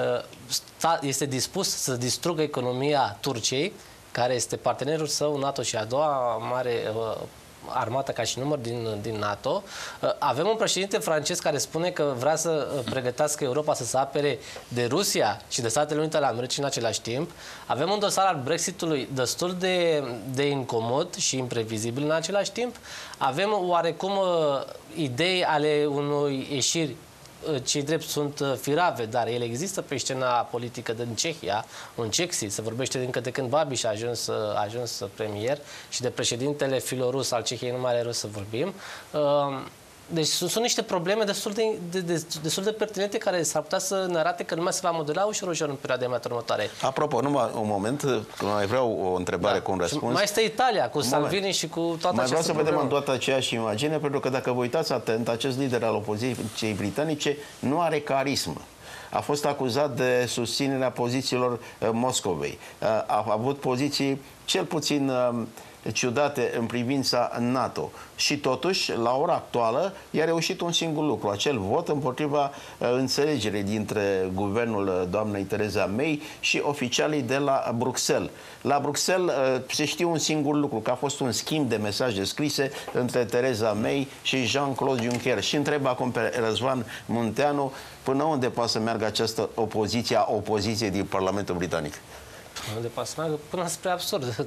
este dispus să distrugă economia Turciei, care este partenerul său NATO și a doua mare armată ca și număr din NATO. Avem un președinte francez care spune că vrea să pregătească Europa să se apere de Rusia și de Statele Unite ale Americii în același timp. Avem un dosar al Brexitului destul de incomod și imprevizibil în același timp. Avem oarecum idei ale unui ieșiri cei drept sunt firave, dar ele există pe scena politică din Cehia, un Cexi, se vorbește încă de când Babiš a ajuns premier și de președintele filorus al Cehiei nu mai are rost să vorbim. Deci sunt niște probleme destul de pertinente care s-ar putea să ne arate că lumea se va modela ușor în perioada imediat următoare. Apropo, numai un moment, mai vreau o întrebare cu un răspuns. Mai este Italia, cu Salvini și cu toată mai vreau această să vedem în toată aceeași imagine, pentru că dacă vă uitați atent, acest lider al opoziției britanice nu are carismă. A fost acuzat de susținerea pozițiilor Moscovei. A avut poziții cel puțin ciudate în privința NATO. Și totuși, la ora actuală, i-a reușit un singur lucru, acel vot împotriva înțelegerii dintre guvernul doamnei Theresa May și oficialii de la Bruxelles. La Bruxelles se știe un singur lucru, că a fost un schimb de mesaje scrise între Theresa May și Jean-Claude Juncker. Și întreb acum pe Răzvan Munteanu, până unde poate să meargă această opoziție a opoziției din Parlamentul Britanic? Unde poate să meargă? Până spre absurd.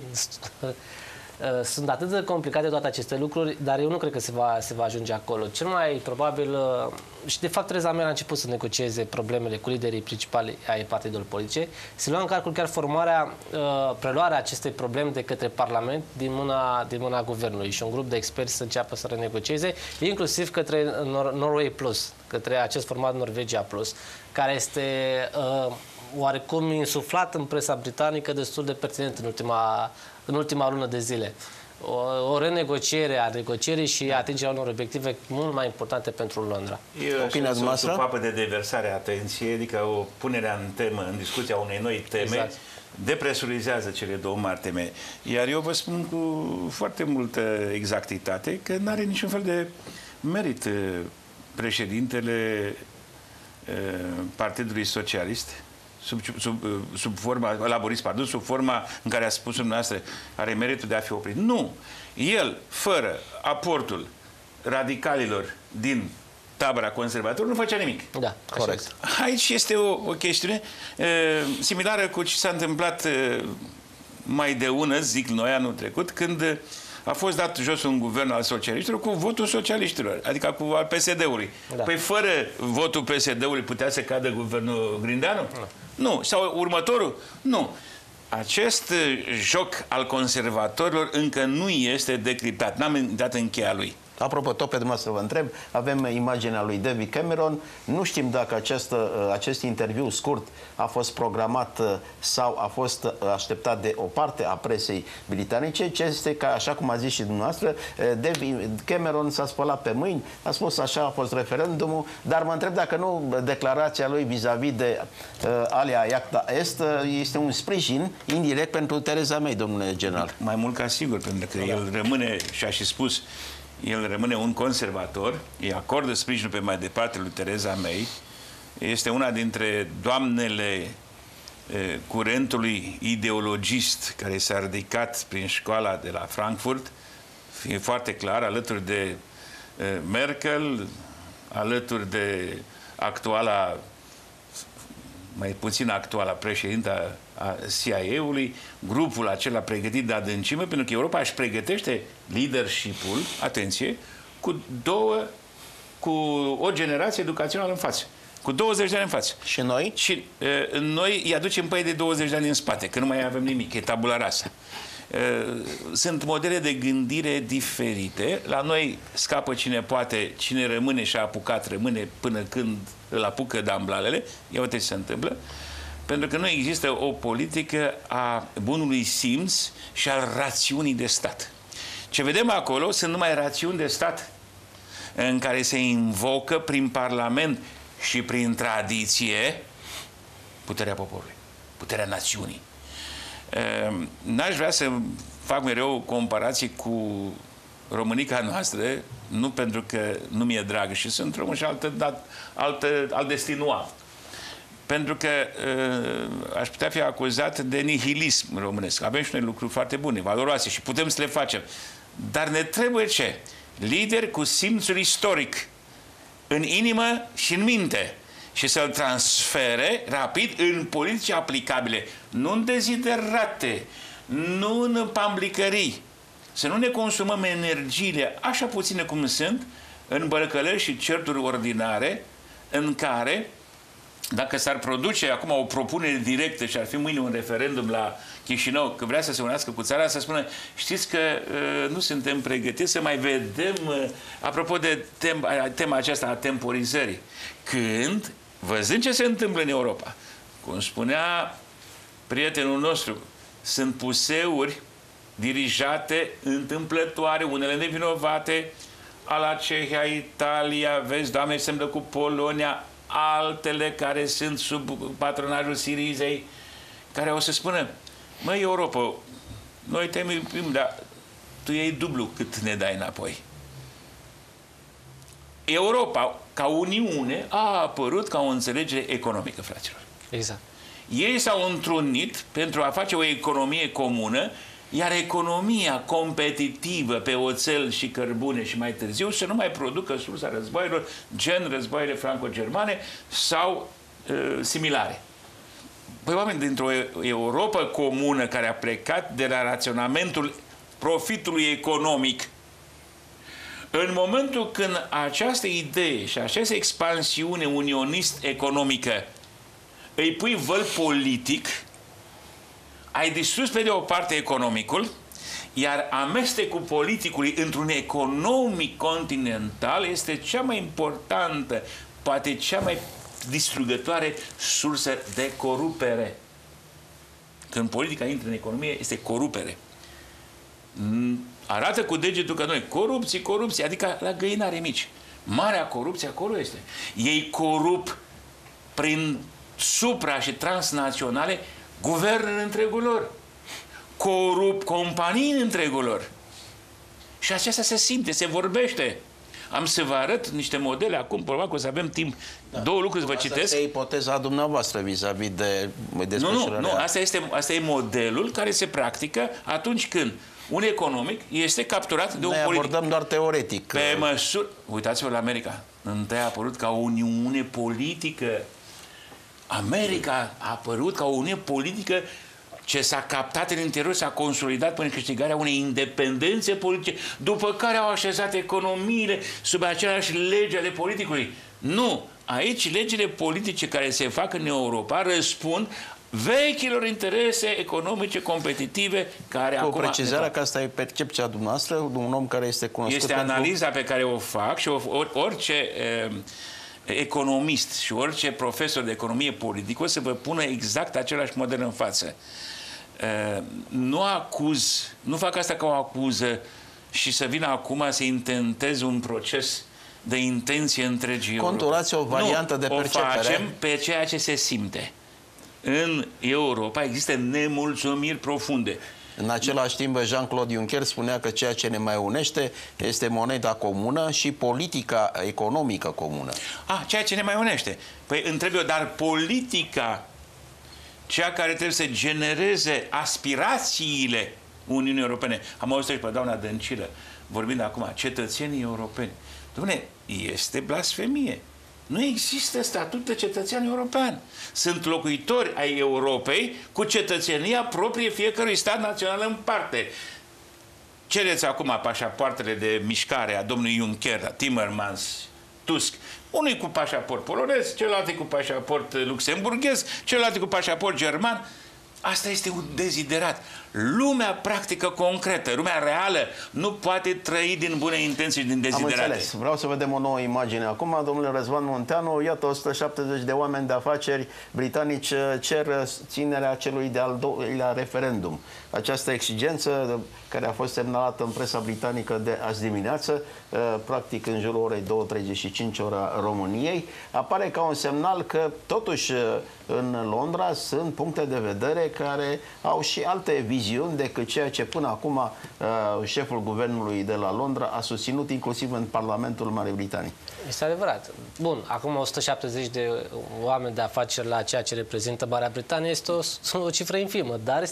Sunt atât de complicate toate aceste lucruri, dar eu nu cred că se va ajunge acolo. Cel mai probabil, și de fapt Theresa May a început să negocieze problemele cu liderii principali ai partidelor politice, se lua în calcul chiar preluarea acestei probleme de către Parlament din mâna guvernului și un grup de experți să înceapă să renegocieze, inclusiv către Norway Plus, către acest format Norvegia Plus, care este oarecum insuflat în presa britanică destul de pertinent în ultima lună de zile. O renegociere a negocierii și atingerea unor obiective mult mai importante pentru Londra. Opinia noastră? O papă de deversare a atenției, adică o punerea în temă, în discuția unei noi teme, exact, depresurizează cele două mari teme. Iar eu vă spun cu foarte multă exactitate că nu are niciun fel de merit președintele Partidului Socialist, sub forma, laborist, pardon, sub forma în care a spus dumneavoastră, are meritul de a fi oprit. Nu! El, fără aportul radicalilor din tabăra conservatorilor, nu făcea nimic. Da, corect. Aici este o chestiune similară cu ce s-a întâmplat mai de ună, zic noi, anul trecut, când a fost dat jos un guvern al socialiștilor cu votul socialiștilor, adică cu al PSD-ului. Da. Păi fără votul PSD-ului putea să cadă guvernul Grindeanu? Nu. Sau următorul? Nu. Acest joc al conservatorilor încă nu este decriptat. N-am intrat în cheia lui. Apropo, tot pe dumneavoastră vă întreb, avem imaginea lui David Cameron. Nu știm dacă acest interviu scurt a fost programat sau a fost așteptat de o parte a presei britanice. Ce este că, așa cum a zis și dumneavoastră, David Cameron s-a spălat pe mâini, a spus așa a fost referendumul, dar mă întreb dacă nu declarația lui vis-a-vis de Alia Iacta Est este un sprijin indirect pentru Theresa May, domnule general. Mai mult ca sigur, pentru că el rămâne, și-a și spus, el rămâne un conservator, îi acordă sprijinul pe mai departe lui Theresa May, este una dintre doamnele curentului ideologist care s-a ridicat prin școala de la Frankfurt, e foarte clar, alături de Merkel, alături de actuala, mai puțin actuala președintă a CIA-ului, grupul acela pregătit de adâncime, pentru că Europa își pregătește leadership-ul, atenție, cu o generație educațională în față. Cu 20 de ani în față. Și noi? Și noi îi aducem pe ei de 20 de ani în spate, că nu mai avem nimic, e tabula rasa. Sunt modele de gândire diferite. La noi scapă cine poate, cine rămâne și a apucat, rămâne până când îl apucă damblalele. Ia uite ce se întâmplă. Pentru că nu există o politică a bunului simț și al rațiunii de stat. Ce vedem acolo sunt numai rațiuni de stat în care se invocă prin Parlament și prin tradiție puterea poporului, puterea națiunii. N-aș vrea să fac mereu comparații cu românica noastră, nu pentru că nu mi-e dragă și sunt român și alt destinua. Pentru că aș putea fi acuzat de nihilism românesc. Avem și noi lucruri foarte bune, valoroase și putem să le facem. Dar ne trebuie ce? Lideri cu simțul istoric în inimă și în minte și să-l transfere rapid în politici aplicabile, nu în deziderate, nu în pamblicării. Să nu ne consumăm energiile așa puține cum sunt în bălăcălări și certuri ordinare în care, dacă s-ar produce acum o propunere directă și ar fi mâine un referendum la Chișinău, că vrea să se unească cu țara, să spună, știți că nu suntem pregătiți să mai vedem, apropo de tema aceasta a temporizării, când, văzând ce se întâmplă în Europa, cum spunea prietenul nostru, sunt puseuri dirijate întâmplătoare, unele nevinovate, ala Cehia, Italia, vezi, Doamne, semnă cu Polonia, altele care sunt sub patronajul Sirizei, care o să spună, măi, Europa, noi te iubim, dar tu iei dublu cât ne dai înapoi. Europa, ca Uniune, a apărut ca o înțelegere economică, fraților. Exact. Ei s-au întrunit pentru a face o economie comună, iar economia competitivă pe oțel și cărbune și mai târziu să nu mai producă sursa războaielor, gen războaiele franco-germane sau similare. Păi, oameni, dintr-o Europa comună care a plecat de la raționamentul profitului economic, în momentul când această idee și această expansiune unionist-economică îi pui văl politic, ai distrus pe de o parte economicul, iar amestecul politicului într-un economic continental este cea mai importantă, poate cea mai distrugătoare sursă de corupere. Când politica intră în economie, este corupere. Arată cu degetul că noi, corupție, adică la găinare mici. Marea corupție acolo este. Ei corup prin supra- și transnaționale guvern în întregul lor. Corup companii în întregul lor. Și aceasta se simte, se vorbește. Am să vă arăt niște modele acum, probabil că o să avem timp. Da. Două lucruri să vă citesc. Asta e ipoteza dumneavoastră vis-a-vis de desfășurarea. Nu, asta e modelul care se practică atunci când un economic este capturat de un politic. Noi abordăm doar teoretic. Pe măsură... Uitați-vă la America. Întâi a apărut ca o uniune politică. America a apărut ca o uniune politică ce s-a captat în interior, s-a consolidat până în câștigarea unei independențe politice, după care au așezat economiile sub aceleași legi ale politicului. Nu! Aici legile politice care se fac în Europa răspund vechilor interese economice competitive care Cu acum... precizarea că asta e percepția dumneavoastră, un om care este cunoscut Este analiza pe care o fac și orice economist și orice profesor de economie politică o să vă pună exact același model în față. Nu acuz, nu fac asta ca o acuză și să vină acum să intentez un proces de intenție întregii Europe. Conturați o variantă de percepere. O facem pe ceea ce se simte. În Europa există nemulțumiri profunde. În același timp, Jean-Claude Juncker spunea că ceea ce ne mai unește este moneda comună și politica economică comună. Ceea ce ne mai unește. Păi întreb eu, dar politica, cea care trebuie să genereze aspirațiile Uniunii Europene. Am auzit și pe doamna Dăncilă vorbind acum, cetățenii europeni. Dom'le, este blasfemie. Nu există statut de cetățean european. Sunt locuitori ai Europei cu cetățenia proprie fiecărui stat național în parte. Cereți acum pașapoartele de mișcare a domnului Juncker, a Timmermans, Tusk. Unul cu pașaport polonez, celălalt cu pașaport luxemburghez, celălalt cu pașaport german. Asta este un deziderat. Lumea practică concretă, lumea reală, nu poate trăi din bune intenții, din deziderate. Am înțeles. Vreau să vedem o nouă imagine. Acum, domnule Răzvan Munteanu, iată 170 de oameni de afaceri britanici cer ținerea celui de-al doilea referendum. Această exigență, care a fost semnalată în presa britanică de azi dimineață, practic în jurul orei 2:35 ora României, apare ca un semnal că totuși în Londra sunt puncte de vedere care au și alte viziuni decât ceea ce până acum șeful guvernului de la Londra a susținut inclusiv în Parlamentul Marii Britanii. Este adevărat. Bun, acum 170 de oameni de afaceri la ceea ce reprezintă Marea Britanie este o cifră infimă, dar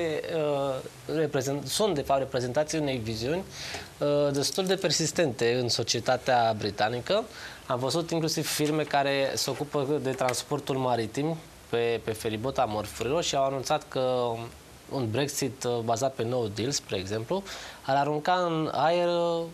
sunt de fapt reprezentații unei viziuni destul de persistente în societatea britanică. Am văzut inclusiv firme care se ocupă de transportul maritim pe feribot a mărfurilor și au anunțat că un Brexit bazat pe no deal, spre exemplu, ar arunca în aer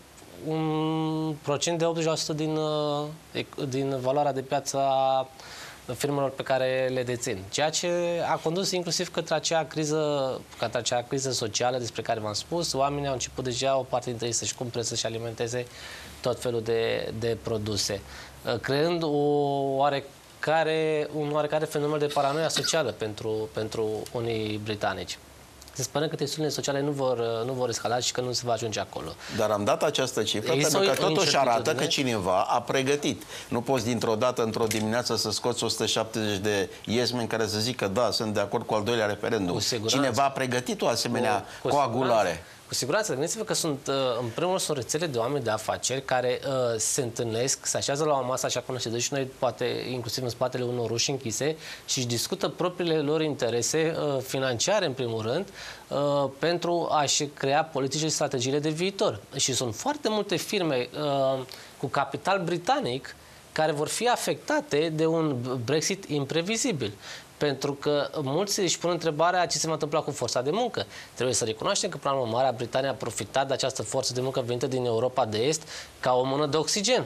un procent de 80% din valoarea de piață a firmelor pe care le dețin. Ceea ce a condus inclusiv către acea criză socială despre care v-am spus. Oamenii au început deja o parte dintre ei să-și cumpere, să-și alimenteze tot felul de produse, creând un oarecare fenomen de paranoia socială pentru unii britanici. Se spune că tensiunile sociale nu vor escala și că nu se va ajunge acolo. Dar am dat această cifră pentru că totuși arată că cineva a pregătit. Nu poți dintr-o dată, într-o dimineață, să scoți 170 de iesmeni care să zică da, sunt de acord cu al doilea referendum. Cineva a pregătit o asemenea coagulare. Cu siguranță. Gândiți-vă că sunt, în primul rând, sunt rețele de oameni de afaceri care se întâlnesc, se așează la o masă, așa cum ne ședăm și noi, poate inclusiv în spatele unor uși închise, și își discută propriile lor interese financiare, în primul rând, pentru a-și crea politici și strategiile de viitor. Și sunt foarte multe firme cu capital britanic care vor fi afectate de un Brexit imprevizibil. Pentru că mulți își pun întrebarea ce se va întâmpla cu forța de muncă. Trebuie să recunoaștem că, până la urmă, Marea Britanie a profitat de această forță de muncă venită din Europa de Est ca o mână de oxigen.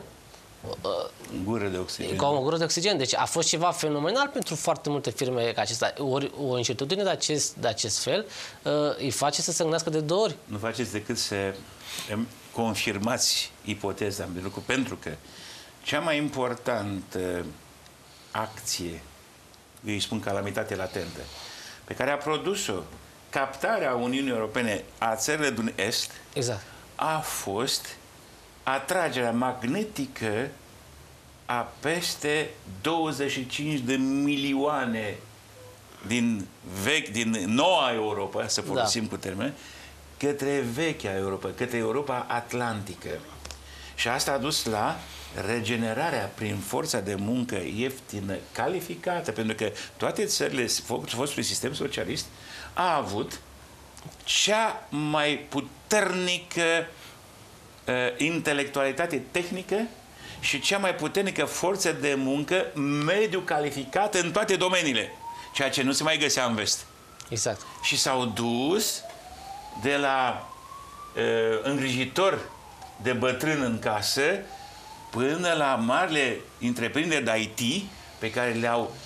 Gură de oxigen. Ca o gură de oxigen. Deci a fost ceva fenomenal pentru foarte multe firme ca acesta. Ori o incertitudine de acest fel îi face să se gândească de două ori. Nu faceți decât să confirmați ipoteza, pentru că cea mai importantă acție, îi spun calamitate latentă, pe care a produs-o captarea Uniunii Europene a țărilor din Est, exact, a fost atragerea magnetică a peste 25 de milioane din noua Europa, să folosim cu termen, către vechea Europa, către Europa Atlantică. Și asta a dus la regenerarea prin forța de muncă ieftină, calificată, pentru că toate țările fostului sistem socialist a avut cea mai puternică intelectualitate tehnică și cea mai puternică forță de muncă mediu calificată în toate domeniile, ceea ce nu se mai găsea în vest. Exact. Și s-au dus de la îngrijitor de bătrân în casă până la marile întreprinderi de IT pe care le-au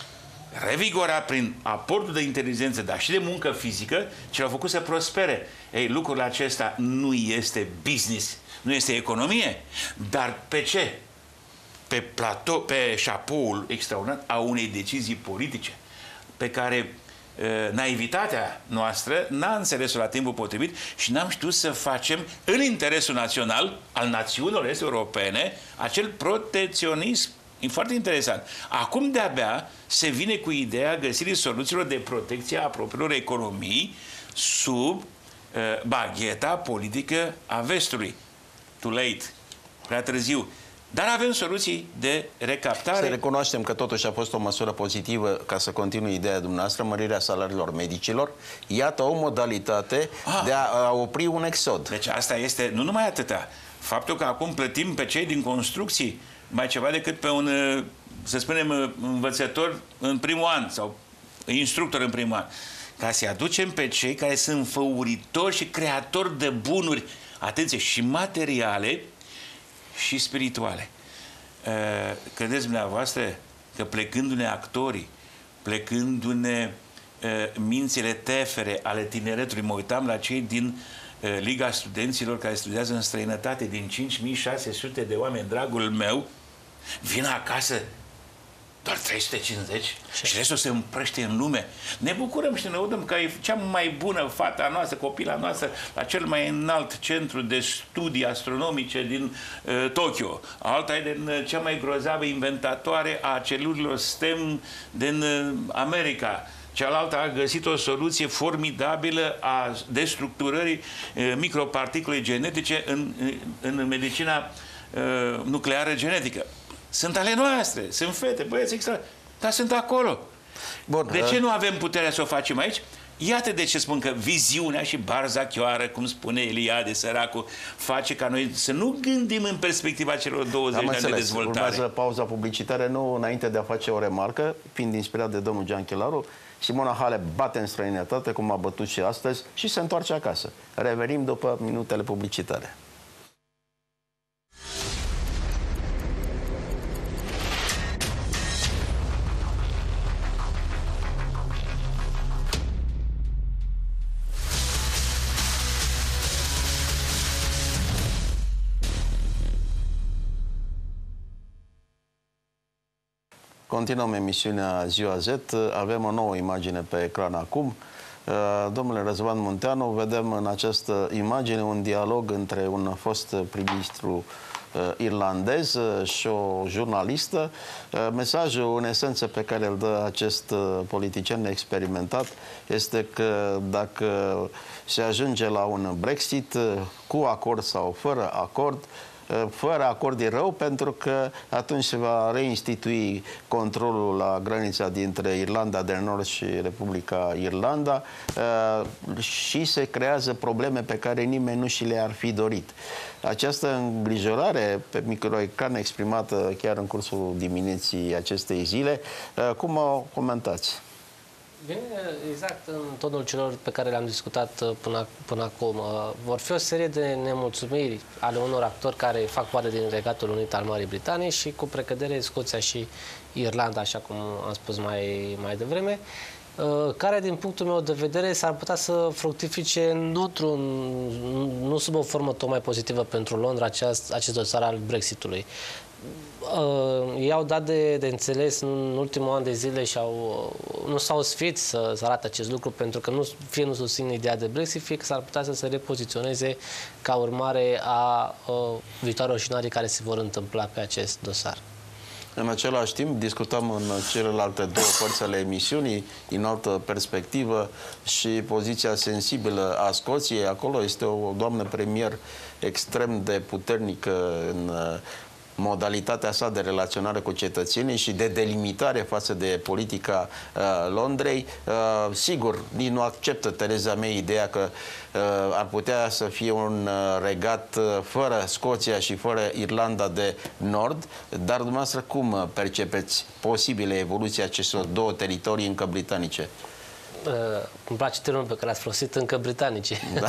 revigorat prin aportul de inteligență, dar și de muncă fizică, ce l-au făcut să prospere. Ei, lucrul acesta nu este business, nu este economie, dar pe ce? Pe platou, pe șapoul extraordinar a unei decizii politice, pe care naivitatea noastră n-a înțeles-o la timpul potrivit și n-am știut să facem în interesul național al națiunilor est-europene acel protecționism. E foarte interesant. Acum de-abia se vine cu ideea găsirii soluțiilor de protecție a propriilor economii sub bagheta politică a vestului. Too late. Prea târziu. Dar avem soluții de recaptare. Să recunoaștem că totuși a fost o măsură pozitivă, ca să continui ideea dumneavoastră, mărirea salariilor medicilor. Iată o modalitate de a opri un exod. Deci asta este, nu numai atâta. Faptul că acum plătim pe cei din construcții mai ceva decât pe un, să spunem, învățător în primul an sau instructor în primul an. Ca să-i aducem pe cei care sunt făuritori și creatori de bunuri, atenție, și materiale și spirituale. Credeți dumneavoastră că plecându-ne actorii, plecându-ne mințile tefere ale tineretului, mă uitam la cei din Liga Studenților care studiază în străinătate, din 5600 de oameni, dragul meu, vin acasă doar 350 și restul se împrăște în lume. Ne bucurăm și ne udăm că e cea mai bună fata noastră, copila noastră, la cel mai înalt centru de studii astronomice din Tokyo. Alta e din cea mai grozavă inventatoare a celulelor STEM din America. Cealaltă a găsit o soluție formidabilă a destructurării microparticulei genetice în medicina nucleară genetică. Sunt ale noastre, sunt fete, băieți extra, dar sunt acolo. Bun, de ce nu avem puterea să o facem aici? Iată de ce spun că viziunea și barzachioară, cum spune Eliade, săracul, face ca noi să nu gândim în perspectiva celor 20 de ani de dezvoltare. Urmează pauza publicitară, nu înainte de a face o remarcă, fiind inspirat de domnul Gian Chelaru, Simona Halep bate în străinătate, cum a bătut și astăzi, și se întoarce acasă. Revenim după minutele publicitare. Continuăm emisiunea Ziua Z. Avem o nouă imagine pe ecran acum. Domnule Răzvan Munteanu, vedem în această imagine un dialog între un fost prim-ministru irlandez și o jurnalistă. Mesajul, în esență, pe care îl dă acest politician experimentat este că dacă se ajunge la un Brexit, cu acord sau fără acord, fără acord e rău, pentru că atunci se va reinstitui controlul la granița dintre Irlanda de Nord și Republica Irlanda și se creează probleme pe care nimeni nu și le-ar fi dorit. Această îngrijorare pe microecran exprimată chiar în cursul dimineții acestei zile, cum o comentați? Bine, exact în tonul celor pe care le-am discutat până acum. Vor fi o serie de nemulțumiri ale unor actori care fac parte din Regatul Unit al Marii Britanii și cu precădere Scoția și Irlanda, așa cum am spus mai devreme, care, din punctul meu de vedere, s-ar putea să fructifice nu sub o formă tocmai pozitivă pentru Londra acest dosar al Brexitului. Ei au dat de înțeles în ultimul an de zile și nu s-au sfiat să arate acest lucru, pentru că fie nu susțin ideea de Brexit, fie că s-ar putea să se repoziționeze ca urmare a viitoarelor scenarii care se vor întâmpla pe acest dosar. În același timp, discutăm în celelalte două părți ale emisiunii, din altă perspectivă, și poziția sensibilă a Scoției. Acolo este o doamnă premier extrem de puternică în modalitatea sa de relaționare cu cetățenii și de delimitare față de politica Londrei. Sigur, nici nu acceptă Theresa May ideea că ar putea să fie un regat fără Scoția și fără Irlanda de Nord, dar dumneavoastră cum percepeți posibile evoluții acestor două teritorii încă britanice? Îmi place termenul pe care l-ați folosit, încă britanice. Da.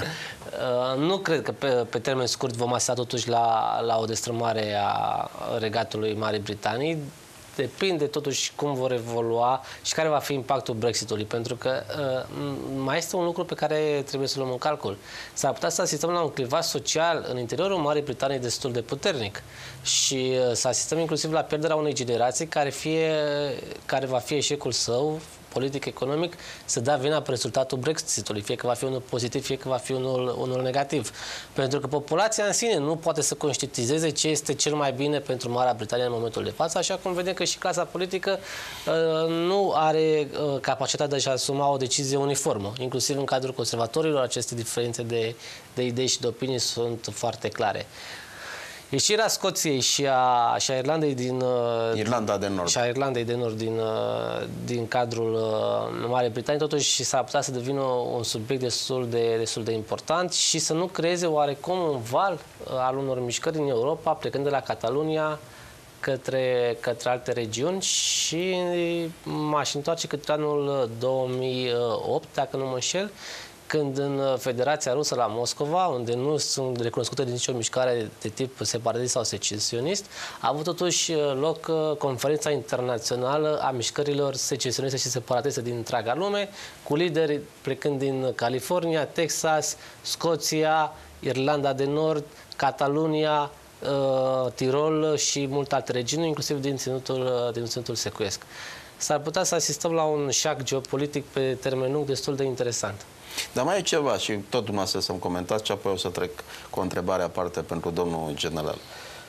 Nu cred că pe termen scurt vom asista totuși la o destrămare a Regatului Marii Britanii. depinde totuși cum vor evolua și care va fi impactul Brexitului, pentru că mai este un lucru pe care trebuie să luăm în calcul. S-ar putea să asistăm la un clivaj social în interiorul Marii Britanii destul de puternic și să asistăm inclusiv la pierderea unei generații care va fi eșecul său politic-economic, să dea vina pe rezultatul Brexitului, fie că va fi unul pozitiv, fie că va fi unul negativ. Pentru că populația în sine nu poate să conștientizeze ce este cel mai bine pentru Marea Britanie în momentul de față, așa cum vedem că și clasa politică nu are capacitatea de a-și asuma o decizie uniformă. Inclusiv în cadrul conservatorilor, aceste diferențe de idei și de opinii sunt foarte clare. Ieșirea Scoției și a Irlandei din Irlanda de Nord. Și a Irlandei de Nord din cadrul Marii Britanii totuși s-ar putea să devină un subiect destul de important și să nu creeze oarecum un val al unor mișcări în Europa, plecând de la Catalunia către alte regiuni și m-aș întoarce către anul 2008, dacă nu mă înșel, când în Federația Rusă la Moscova, unde nu sunt recunoscute de nicio mișcare de tip separatist sau secesionist, a avut totuși loc conferința internațională a mișcărilor secesioniste și separatiste din întreaga lume, cu lideri plecând din California, Texas, Scoția, Irlanda de Nord, Catalunia, Tirol și multe alte regiuni, inclusiv din ținutul secuiesc. S-ar putea să asistăm la un șac geopolitic pe termen lung destul de interesant. Dar mai e ceva și tot dumneavoastră să-mi comentați și apoi o să trec cu o întrebare aparte pentru domnul general.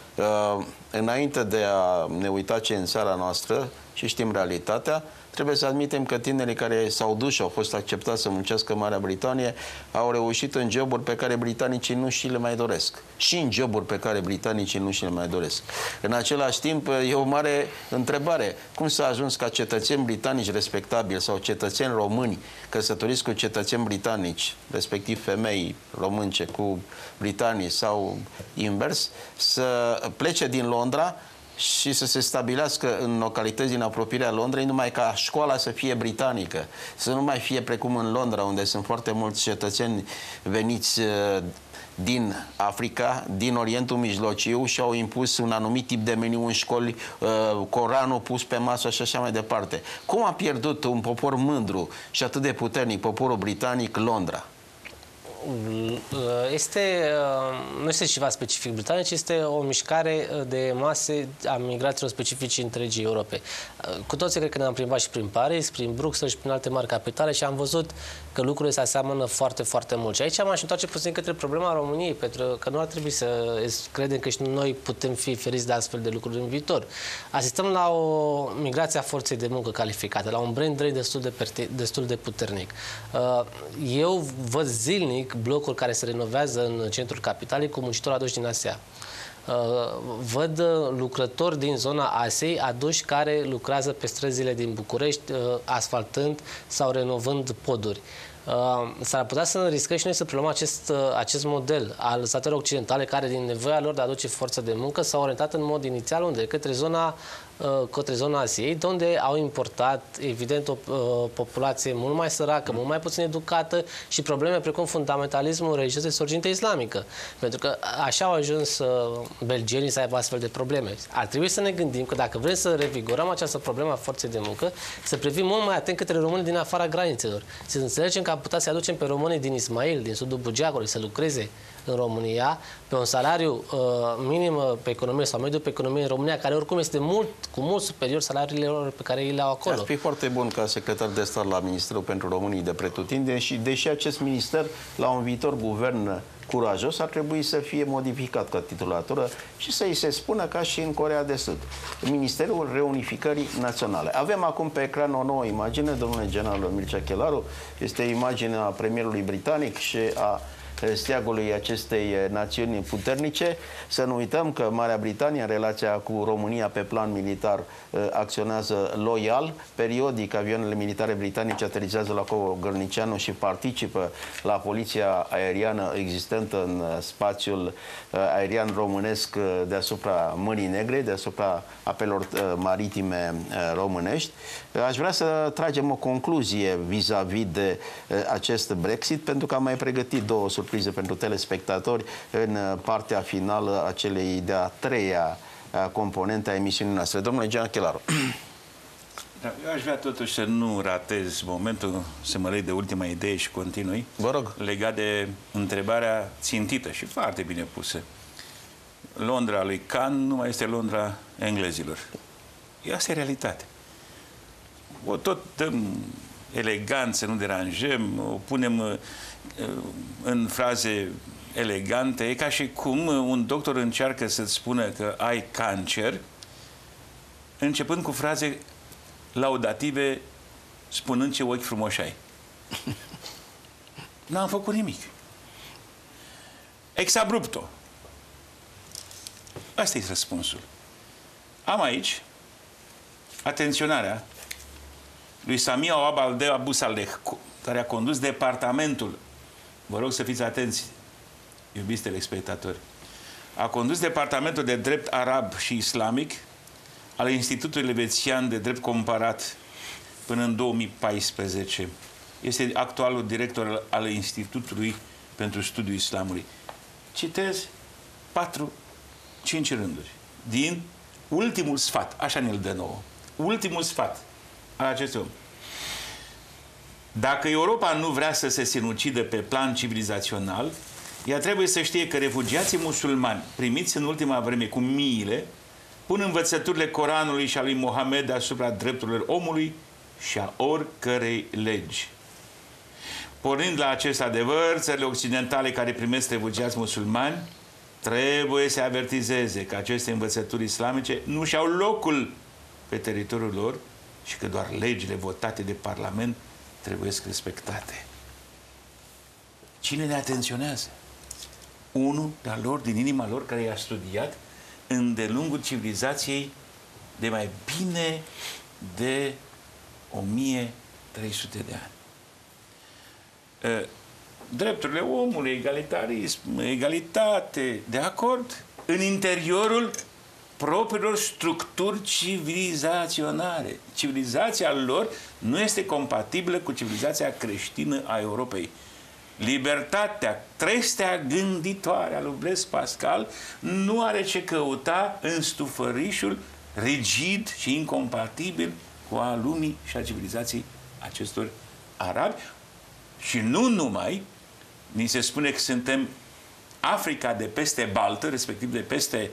Înainte de a ne uita ce e în țara noastră și știm realitatea, trebuie să admitem că tinerii care s-au dus și au fost acceptați să muncească în Marea Britanie au reușit în joburi pe care britanicii nu și le mai doresc. Și în joburi pe care britanicii nu și le mai doresc. În același timp, e o mare întrebare. Cum s-a ajuns ca cetățeni britanici respectabili sau cetățeni români căsătoriți cu cetățeni britanici, respectiv femei românce cu britanici sau invers, să plece din Londra și să se stabilească în localități din apropierea Londrei, numai ca școala să fie britanică, să nu mai fie precum în Londra, unde sunt foarte mulți cetățeni veniți din Africa, din Orientul Mijlociu și au impus un anumit tip de meniu în școli, Coranul pus pe masă și așa mai departe. Cum a pierdut un popor mândru și atât de puternic, poporul britanic, Londra? Nu este ceva specific britanic, ci este o mișcare de mase a migrațiilor specifici întregii Europe. Cu toții cred că ne-am plimbat și prin Paris, prin Bruxelles și prin alte mari capitale și am văzut că lucrurile se aseamănă foarte, foarte mult. Și aici m-aș întoarce puțin către problema României, pentru că nu ar trebui să credem că și noi putem fi feriți de astfel de lucruri în viitor. Asistăm la o migrație a forței de muncă calificată, la un brain drain destul de puternic. Eu văd zilnic blocuri care se renovează în centrul capitalei cu muncitori aduși din Asia. Văd lucrători din zona Asiei aduși care lucrează pe străzile din București, asfaltând sau renovând poduri. S-ar putea să riscăm și noi să preluăm acest model al statelor occidentale care, din nevoia lor de a aduce forță de muncă, s-au orientat în mod inițial unde? Către zona Asiei, de unde au importat, evident, o populație mult mai săracă, mult mai puțin educată și probleme precum fundamentalismul religios de sorginte islamică. Pentru că așa au ajuns belgienii să aibă astfel de probleme. Ar trebui să ne gândim că dacă vrem să revigorăm această problemă a forței de muncă, să privim mult mai atent către românii din afara granițelor. Să înțelegem că am putea să aducem pe românii din Ismail, din sudul Bugeacului, să lucreze în România, pe un salariu minim pe economie sau mediu pe economie în România, care oricum este cu mult superior salariilor pe care le au acolo. Ar fi foarte bun ca secretar de stat la Ministerul pentru Românii de Pretutindeni și deși acest minister, la un viitor guvern curajos, ar trebui să fie modificat ca titulatură și să-i se spună ca și în Coreea de Sud. Ministerul Reunificării Naționale. Avem acum pe ecran o nouă imagine, domnule general Mircea Chelaru, este imaginea premierului britanic și a steagului acestei națiuni puternice. Să nu uităm că Marea Britanie, în relația cu România pe plan militar, acționează loial. Periodic, avioanele militare britanice aterizează la Covogărnicianu și participă la poliția aeriană existentă în spațiul aerian românesc deasupra Mării Negre, deasupra apelor maritime românești. Aș vrea să tragem o concluzie vis-a-vis de acest Brexit, pentru că am mai pregătit două surprize pentru telespectatori în partea finală a celei de-a treia componente a emisiunii noastre. Domnule Gian Chelaru. Da, eu aș vrea totuși să nu ratez momentul să mă leg de ultima idee și continui. Vă rog. Legat de întrebarea țintită și foarte bine pusă. Londra lui Khan nu mai este Londra englezilor. Asta e realitate. O tot dăm elegant, să nu deranjăm, o punem în fraze elegante. E ca și cum un doctor încearcă să-ți spună că ai cancer, începând cu fraze laudative, spunând ce ochi frumoși ai. N-am făcut nimic. Ex abrupto. Asta e răspunsul. Am aici atenționarea lui Samia Oabal de Abu Saleh, care a condus departamentul, vă rog să fiți atenți, iubiți telespectatori, a condus departamentul de drept arab și islamic al Institutului Elvețian de Drept Comparat până în 2014. Este actualul director al Institutului pentru Studiul Islamului. Citez 4-5 rânduri din ultimul sfat, așa ne-l dă nouă, ultimul sfat al acestui om. Dacă Europa nu vrea să se sinucidă pe plan civilizațional, ea trebuie să știe că refugiații musulmani primiți în ultima vreme cu miile pun învățăturile Coranului și a lui Mohamed asupra drepturilor omului și a oricărei legi. Pornind la acest adevăr, țările occidentale care primesc refugiați musulmani trebuie să avertizeze că aceste învățături islamice nu și-au locul pe teritoriul lor și că doar legile votate de Parlament trebuie să respectate. Cine ne atenționează? Unul de-al lor, din inima lor, care i-a studiat îndelungul civilizației de mai bine de 1300 de ani. Drepturile omului, egalitarism, egalitate, de acord, în interiorul propriilor structuri civilizaționale. Civilizația lor nu este compatibilă cu civilizația creștină a Europei. Libertatea, trestea gânditoare a lui Blaise Pascal nu are ce căuta în stufărișul rigid și incompatibil cu a lumii și a civilizației acestor arabi. Și nu numai, ni se spune că suntem Africa de peste Baltă, respectiv de peste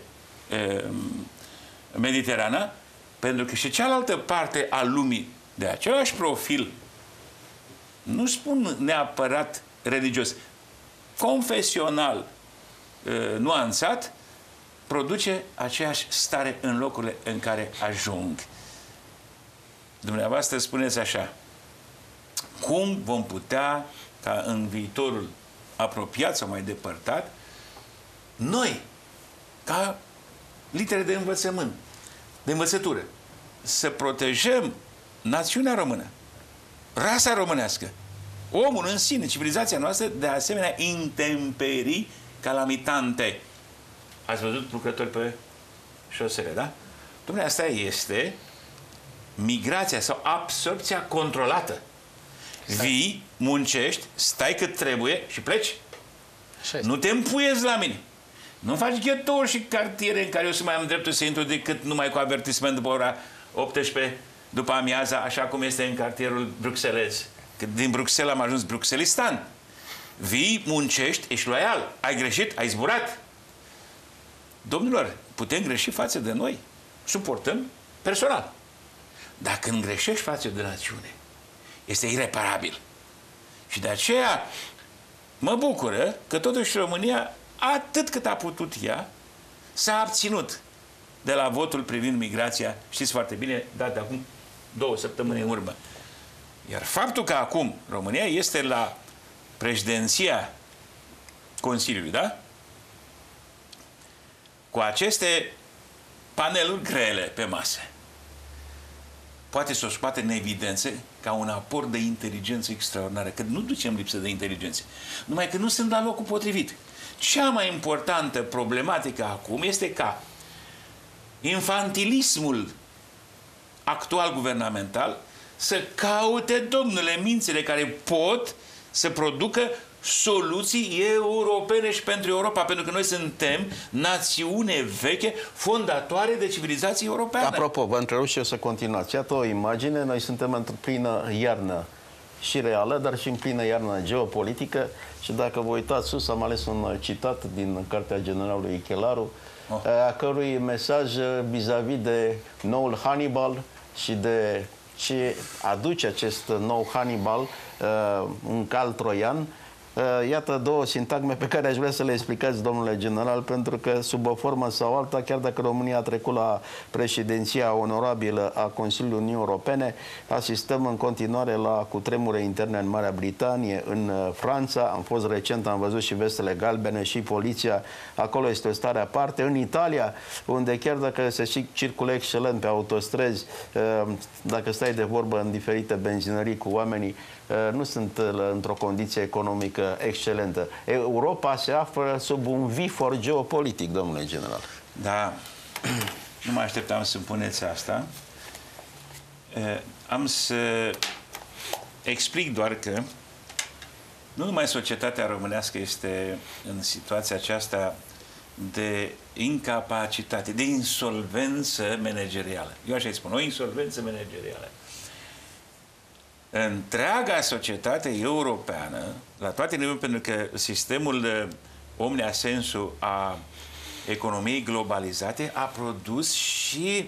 Mediterana, pentru că și cealaltă parte a lumii de același profil, nu spun neapărat religios, confesional, nuanțat, produce aceeași stare în locurile în care ajung. Dumneavoastră spuneți așa: cum vom putea ca în viitorul apropiat sau mai depărtat, noi, ca litere de învățământ, de învățătură, să protejăm națiunea română, rasa românească, omul în sine, civilizația noastră, de asemenea intemperii calamitante. Ați văzut lucrători pe șosele, da? Dom'le, asta este migrația sau absorpția controlată. Vii, muncești, stai cât trebuie și pleci. Nu te împuiezi la mine. Nu faci ghetouri și cartiere în care eu să mai am dreptul să intru decât numai cu avertisment după ora 18 după amiaza, așa cum este în cartierul bruxelez. Că din Bruxelles am ajuns bruxelistan. Vii, muncești, ești loial. Ai greșit, ai zburat. Domnilor, putem greși față de noi. Suportăm personal. Dar când greșești față de națiune, este ireparabil. Și de aceea mă bucură că totuși România, atât cât a putut ea, s-a abținut de la votul privind migrația, știți foarte bine, dat de acum 2 săptămâni în urmă. Iar faptul că acum România este la președinția Consiliului, da? Cu aceste paneluri grele pe masă, poate să o scoate în evidență ca un aport de inteligență extraordinară. Că nu ducem lipsă de inteligență, numai că nu sunt la locul potrivit. Cea mai importantă problematică acum este ca infantilismul actual guvernamental să caute, domnule, mințile care pot să producă soluții europene și pentru Europa, pentru că noi suntem națiune veche, fondatoare de civilizație europeană. Apropo, vă întrerup și eu să continuați. Iată o imagine, noi suntem în plină iarnă și reală, dar și în plină iarnă geopolitică și dacă vă uitați sus, am ales un citat din cartea generalului Chelaru, a cărui mesaj vis-a-vis de noul Hannibal și de ce aduce acest nou Hannibal, un cal troian. Iată două sintagme pe care aș vrea să le explicați, domnule general, pentru că sub o formă sau alta, chiar dacă România a trecut la președinția onorabilă a Consiliului Uniunii Europene, asistăm în continuare la cutremure interne în Marea Britanie, în Franța, am fost recent, am văzut și vestele galbene și poliția, acolo este o stare aparte. În Italia, unde chiar dacă se circulă excelent pe autostrăzi, dacă stai de vorbă în diferite benzinării cu oamenii, nu sunt într-o condiție economică excelentă. Europa se află sub un vifor geopolitic, domnule general. Da, nu mă așteptam să puneți asta. Am să explic doar că nu numai societatea românească este în situația aceasta de incapacitate, de insolvență managerială. Eu așa îi spun, o insolvență managerială. Întreaga societate europeană, la toate nivelurile, pentru că sistemul omnia sensu a economiei globalizate a produs și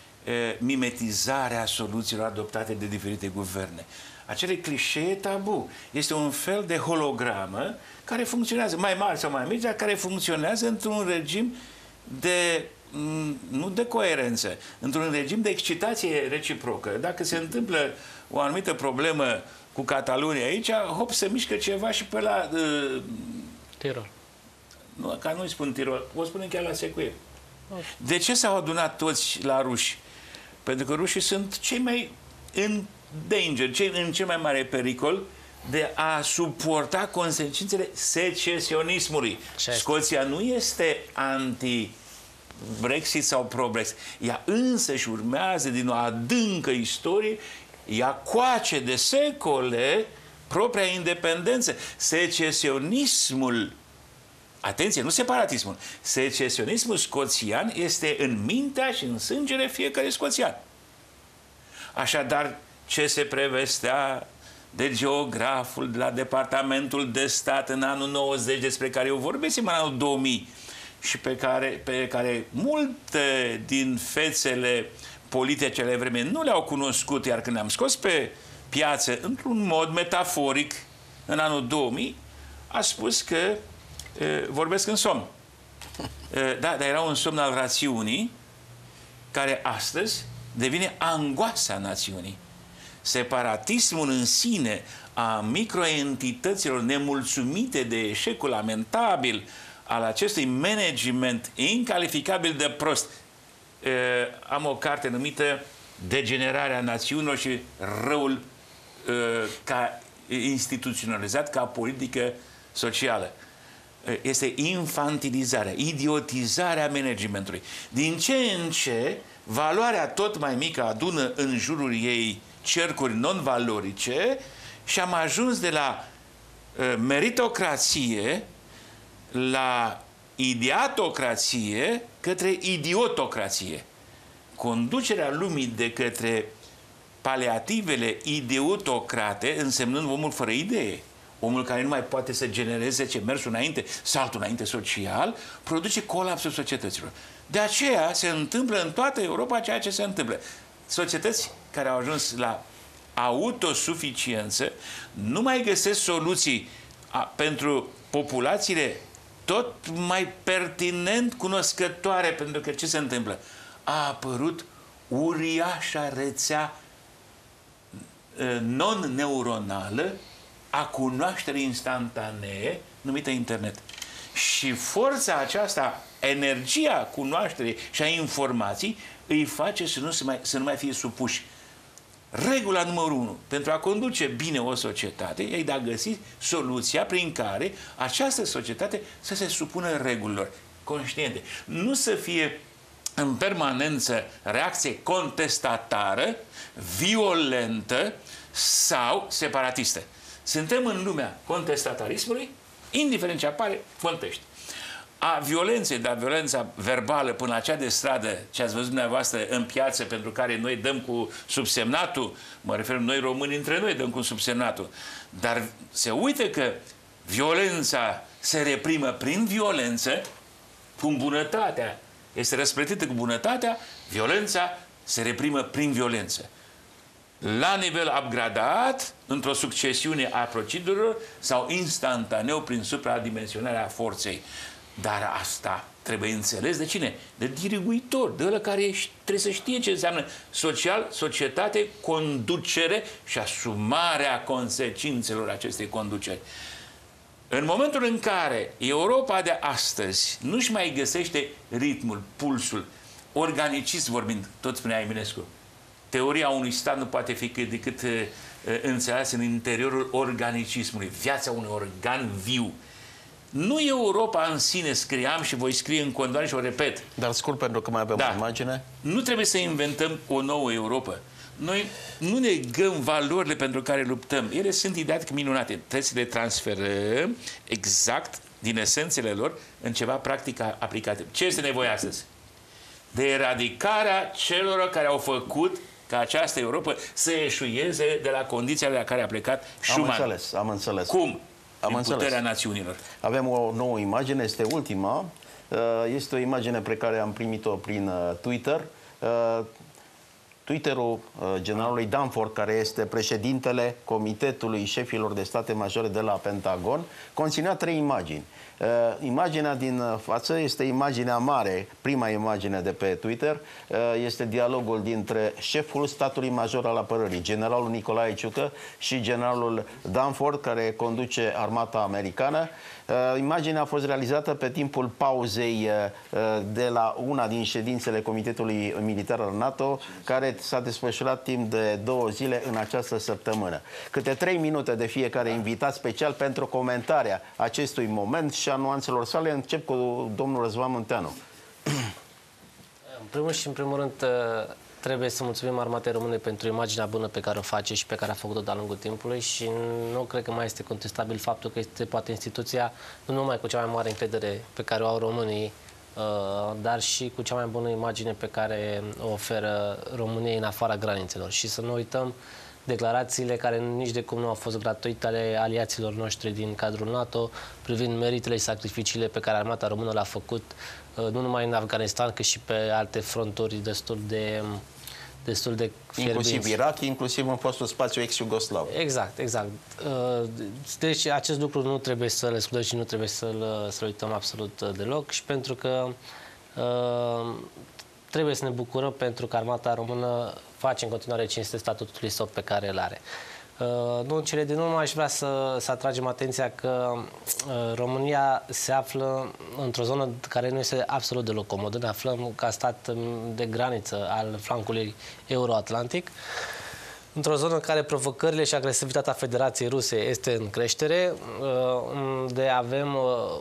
mimetizarea soluțiilor adoptate de diferite guverne. Acele clișee tabu. Este un fel de hologramă care funcționează, mai mari sau mai mici, dar care funcționează într-un regim de, nu de coerență, într-un regim de excitație reciprocă. Dacă se întâmplă o anumită problemă cu Catalunia aici, hop, se mișcă ceva și pe la... Tirol. Nu, ca nu-i spun Tirol, o spunem chiar la Secuie. De ce s-au adunat toți la ruși? Pentru că rușii sunt cei mai în danger, în cel mai mare pericol de a suporta consecințele secesionismului. Scoția nu este anti-Brexit sau pro-Brexit. Ea însă și urmează din o adâncă istorie, ea coace de secole propria independență. Secesionismul, atenție, nu separatismul, secesionismul scoțian este în mintea și în sângele fiecare scoțian. Așadar, ce se prevestea de geograful de la Departamentul de Stat în anul 90, despre care eu vorbesc în anul 2000 și pe care multe din fețele politice ale vremii nu le-au cunoscut, iar când le-am scos pe piață într-un mod metaforic în anul 2000, a spus că vorbesc în somn. Da, dar era un somn al rațiunii care astăzi devine angoasa națiunii. Separatismul în sine a microentităților nemulțumite de eșecul lamentabil al acestui management incalificabil de prost. Am o carte numită Degenerarea națiunilor și răul ca instituționalizat ca politică socială. Este infantilizarea, idiotizarea managementului. Din ce în ce, valoarea tot mai mică adună în jurul ei cercuri non-valorice și am ajuns de la meritocrație la idiatocrație către idiotocrație. Conducerea lumii de către paliativele idiotocrate, însemnând omul fără idee, omul care nu mai poate să genereze ce mersul înainte, saltul înainte social, produce colapsul societăților. De aceea se întâmplă în toată Europa ceea ce se întâmplă. Societăți care au ajuns la autosuficiență nu mai găsesc soluții pentru populațiile tot mai pertinent cunoscătoare, pentru că ce se întâmplă? A apărut uriașa rețea non-neuronală a cunoașterii instantanee numită internet. Și forța aceasta, energia cunoașterii și a informației îi face să nu mai fie supuși. Regula numărul 1 pentru a conduce bine o societate e de a găsi soluția prin care această societate să se supună regulilor conștiente. Nu să fie în permanență reacție contestatară, violentă sau separatistă. Suntem în lumea contestatarismului, indiferent ce apare, contești. A violenței, dar violența verbală până la cea de stradă, ce ați văzut dumneavoastră în piață, pentru care noi dăm cu subsemnatul, mă refer noi români între noi dăm cu subsemnatul, dar se uită că violența se reprimă prin violență, cum bunătatea este răsplătită cu bunătatea, violența se reprimă prin violență. La nivel upgradat, într-o succesiune a procedurilor sau instantaneu prin supradimensionarea forței. Dar asta trebuie înțeles de cine? De diriguitor, de ăla care trebuie să știe ce înseamnă social, societate, conducere și asumarea consecințelor acestei conduceri. În momentul în care Europa de astăzi nu-și mai găsește ritmul, pulsul, organicism vorbind, tot spunea Eminescu, teoria unui stat nu poate fi decât înțeleasă în interiorul organicismului, viața unui organ viu. Nu Europa în sine, scriam și voi scrie în continuare și o repet. Dar scurt, pentru că mai avem o imagine. Nu trebuie să inventăm o nouă Europa. Noi nu negăm valorile pentru care luptăm. Ele sunt didactic minunate. Trebuie să le transferăm exact din esențele lor în ceva practic aplicat. Ce este nevoie astăzi? De eradicarea celor care au făcut ca această Europa să eșuieze de la condiția de la care a plecat Schuman. Am înțeles. Cum? Din puterea națiunilor. Avem o nouă imagine, este ultima. Este o imagine pe care am primit-o prin Twitter. Twitterul generalului Danforth, care este președintele Comitetului Șefilor de State Majore de la Pentagon, conținea 3 imagini. Imaginea din față este imaginea mare, prima imagine de pe Twitter, este dialogul dintre șeful statului major al apărării, generalul Nicolae Ciucă, și generalul Danforth, care conduce armata americană. Imaginea a fost realizată pe timpul pauzei de la una din ședințele Comitetului Militar al NATO, care s-a desfășurat timp de 2 zile în această săptămână. Câte 3 minute de fiecare invitat special pentru comentarea acestui moment și a nuanțelor sale. Încep cu domnul Răzvan Munteanu. În primul și în primul rând trebuie să mulțumim Armatei Române pentru imaginea bună pe care o face și pe care a făcut-o de-a lungul timpului și nu cred că mai este contestabil faptul că este poate instituția nu numai cu cea mai mare încredere pe care o au românii, dar și cu cea mai bună imagine pe care o oferă României în afara granițelor. Și să nu uităm declarațiile care nici de cum nu au fost gratuite ale aliaților noștri din cadrul NATO privind meritele și sacrificiile pe care armata română le-a făcut nu numai în Afganistan, cât și pe alte fronturi destul de fierbinți. Inclusiv Irak, inclusiv în fostul spațiu ex-iugoslav. Exact, exact. Deci acest lucru nu trebuie să-l excludem și nu trebuie să-l uităm absolut deloc și pentru că trebuie să ne bucurăm pentru că armata română face în continuare cinste statutului său pe care îl are. Nu în cele din urmă aș vrea să atragem atenția că România se află într-o zonă care nu este absolut deloc comodă. Ne aflăm ca stat de graniță al flancului euro-atlantic, într-o zonă în care provocările și agresivitatea Federației Ruse este în creștere, unde avem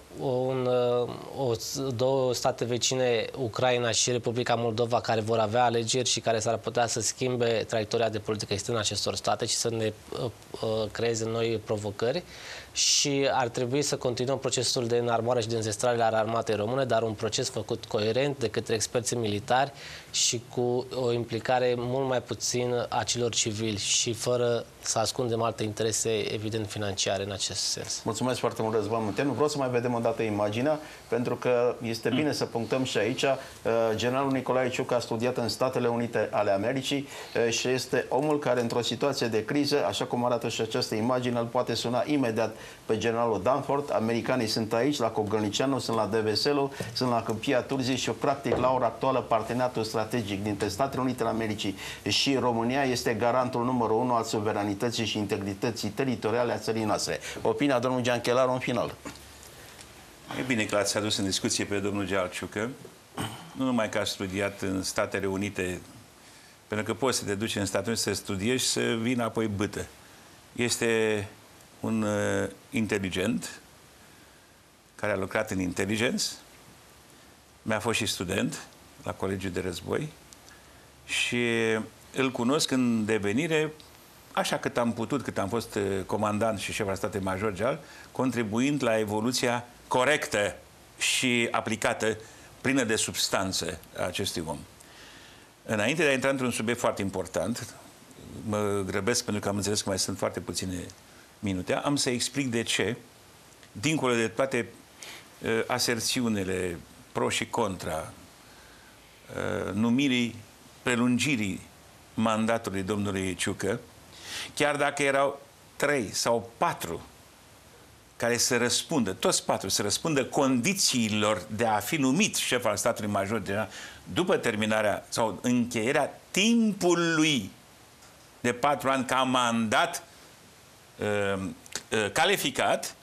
două state vecine, Ucraina și Republica Moldova, care vor avea alegeri și care s-ar putea să schimbe traiectoria de politică externă a acestor state și să ne creeze noi provocări. Și ar trebui să continuăm procesul de înarmare și de înzestrare al armatei române, dar un proces făcut coerent de către experții militari și cu o implicare mult mai puțin a celor civili și fără să ascundem alte interese, evident, financiare în acest sens. Mulțumesc foarte mult, Răzvan Munteanu. Vreau să mai vedem o dată imaginea, pentru că este bine să punctăm și aici. Generalul Nicolae Ciucă a studiat în Statele Unite ale Americii și este omul care, într-o situație de criză, așa cum arată și această imagine, îl poate suna imediat pe generalul Danforth. Americanii sunt aici, la Cogălnicianu, sunt la Deveselu, sunt la Câmpia Turzii și, practic, la ora actuală, parteneriatul strategic dintre Statele Unite ale Americii și România este garantul numărul 1 al suveranității și integrității teritoriale a țării noastre. Opinia domnului Gianchelaru în final. E bine că l-ați adus în discuție pe domnul Ciucă, nu numai că a studiat în Statele Unite, pentru că poți să te duci în Statele Unite să studiezi și să vină apoi bâtă. Este un inteligent care a lucrat în inteligență, mi-a fost și student la Colegiul de Război și îl cunosc în devenire așa cât am putut, cât am fost comandant și șef al statului major general, contribuind la evoluția corectă și aplicată, plină de substanță, a acestui om. Înainte de a intra într-un subiect foarte important, mă grăbesc pentru că am înțeles că mai sunt foarte puține minute, am să explic de ce, dincolo de toate aserțiunile pro și contra numirii, prelungirii mandatului domnului Ciucă, chiar dacă erau 3 sau 4 care să răspundă, toți 4 să răspundă condițiilor de a fi numit șef al statului major general după terminarea sau încheierea timpului de 4 ani ca mandat calificat,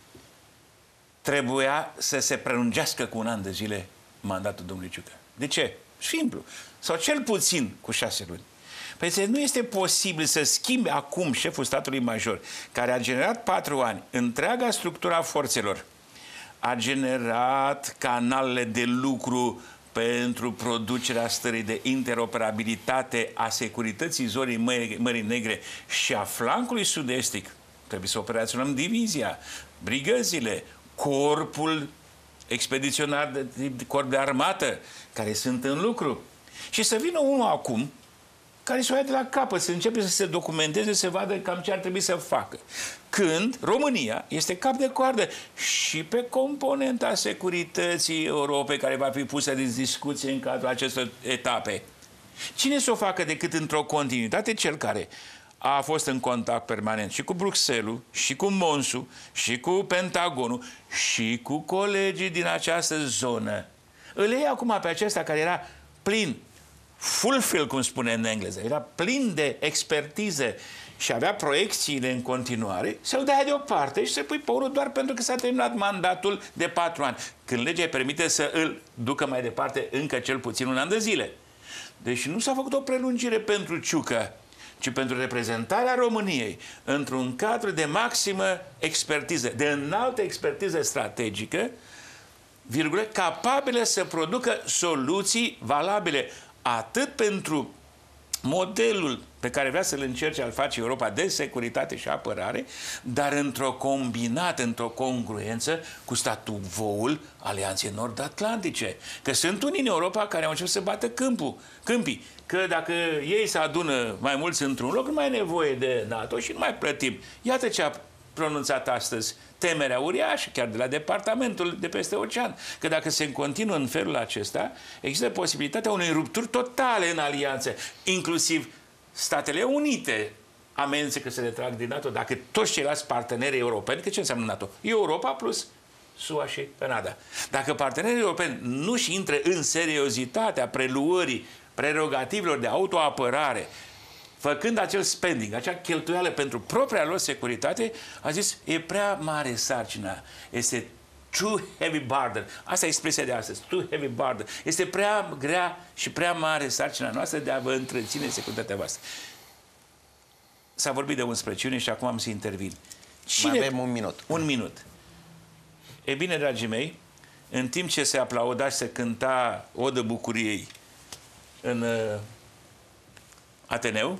trebuia să se prelungească cu 1 an de zile mandatul domnului Ciucă. De ce? Simplu. Sau cel puțin cu 6 luni. Păi nu este posibil să schimbe acum șeful statului major, care a generat 4 ani întreaga structura forțelor, a generat canalele de lucru pentru producerea stării de interoperabilitate a securității zonei Mării Negre și a flancului sud-estic. Trebuie să operaționăm divizia, brigăzile, corpul expediționar de corp de armată, care sunt în lucru. Și să vină unul acum care să o ia de la capăt, să începe să se documenteze, să vadă cam ce ar trebui să facă. Când România este cap de coardă și pe componenta securității Europei care va fi pusă în discuție în cadrul acestor etape. Cine să o facă decât într-o continuitate? Cel care a fost în contact permanent și cu Bruxelles, și cu Monsul, și cu Pentagonul, și cu colegii din această zonă. Îl iei acum pe acesta care era plin, fulfill, cum spune în engleză, era plin de expertiză și avea proiecțiile în continuare, să-l dai deoparte și să pui pe unul doar pentru că s-a terminat mandatul de 4 ani, când legea îi permite să îl ducă mai departe încă cel puțin 1 an de zile. Deci nu s-a făcut o prelungire pentru Ciucă, ci pentru reprezentarea României într-un cadru de maximă expertiză, de înaltă expertiză strategică, virgulă, capabile să producă soluții valabile atât pentru modelul pe care vrea să-l încerce a-l face Europa de securitate și apărare, dar într-o combinată, într-o congruență cu statuvoul Alianței Nord-Atlantice. Că sunt unii în Europa care au început să bată câmpii. Că dacă ei se adună mai mulți într-un loc, nu mai e nevoie de NATO și nu mai plătim. Iată ce a pronunțat astăzi temerea uriașă, chiar de la departamentul de peste ocean, că dacă se continuă în felul acesta, există posibilitatea unei rupturi totale în alianță, inclusiv Statele Unite amenință că se retrag din NATO, dacă toți ceilalți parteneri europeni, că ce înseamnă NATO? Europa plus SUA și Canada. Dacă partenerii europeni nu-și intră în seriozitatea preluării prerogativelor de autoapărare, făcând acel spending, acea cheltuială pentru propria lor securitate, a zis, e prea mare sarcina, este too heavy burden. Asta e expresia de astăzi, too heavy burden. Este prea grea și prea mare sarcina noastră de a vă întreține securitatea voastră. S-a vorbit de 11 și acum am să intervin. Mai avem 1 minut. 1 minut. E bine, dragii mei, în timp ce se aplauda și se cânta Odă Bucuriei în Ateneu,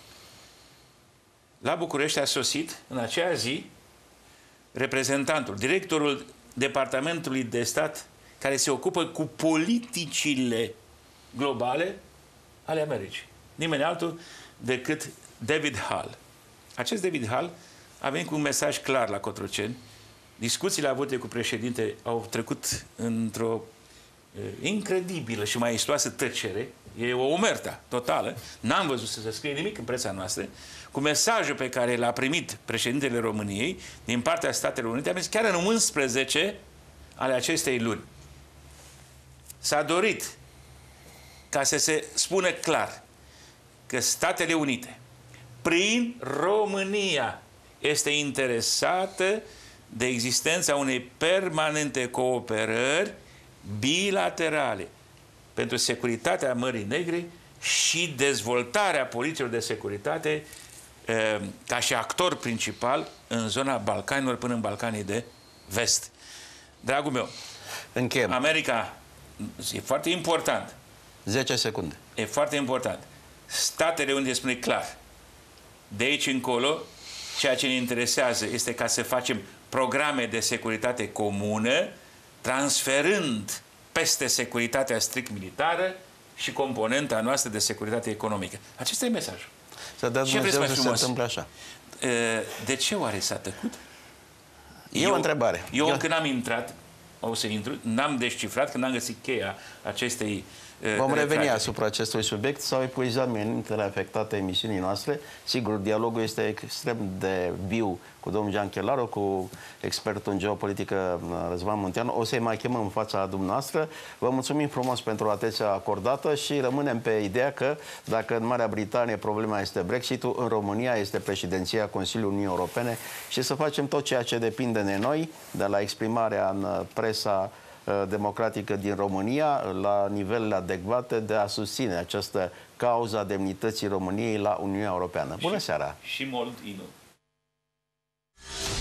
la București a sosit în aceea zi reprezentantul, directorul Departamentului de Stat care se ocupă cu politicile globale ale Americii. Nimeni altul decât David Hall. Acest David Hall a venit cu un mesaj clar la Cotroceni. Discuțiile avute cu președinte au trecut într-o incredibilă și maestoasă tăcere. E o omertă totală. N-am văzut să se scrie nimic în presa noastră. Cu mesajul pe care l-a primit președintele României din partea Statelor Unite, am zis chiar în 11 ale acestei luni. S-a dorit ca să se spună clar că Statele Unite, prin România, este interesată de existența unei permanente cooperări bilaterale pentru securitatea Mării Negre și dezvoltarea politicilor de securitate ca și actor principal în zona Balcanilor până în Balcanii de Vest. Dragul meu, Încheiem. America e foarte important. 10 secunde. E foarte important. Statele Unite spune clar, De aici încolo, ceea ce ne interesează este ca să facem programe de securitate comună, transferând peste securitatea strict militară și componenta noastră de securitate economică. Acesta e mesajul. Să dea Dumnezeu să se întâmple așa. De ce oare s-a tăcut? E o întrebare. Eu încă n-am intrat, o să intru, n-am descifrat, că n-am găsit cheia acestei Vom reveni asupra acestui subiect. S-au epuizat minutele afectate emisiunii noastre. Sigur, dialogul este extrem de viu cu domnul Jean Chelaru, cu expertul în geopolitică Răzvan Munteanu. O să-i mai chemăm în fața dumneavoastră. Vă mulțumim frumos pentru atenția acordată și rămânem pe ideea că dacă în Marea Britanie problema este Brexit-ul, în România este președinția Consiliului Uniunii Europene și să facem tot ceea ce depinde de noi, de la exprimarea în presa democratică din România la nivelele adecvate de a susține această cauză a demnității României la Uniunea Europeană. Bună seara! Și mult inu.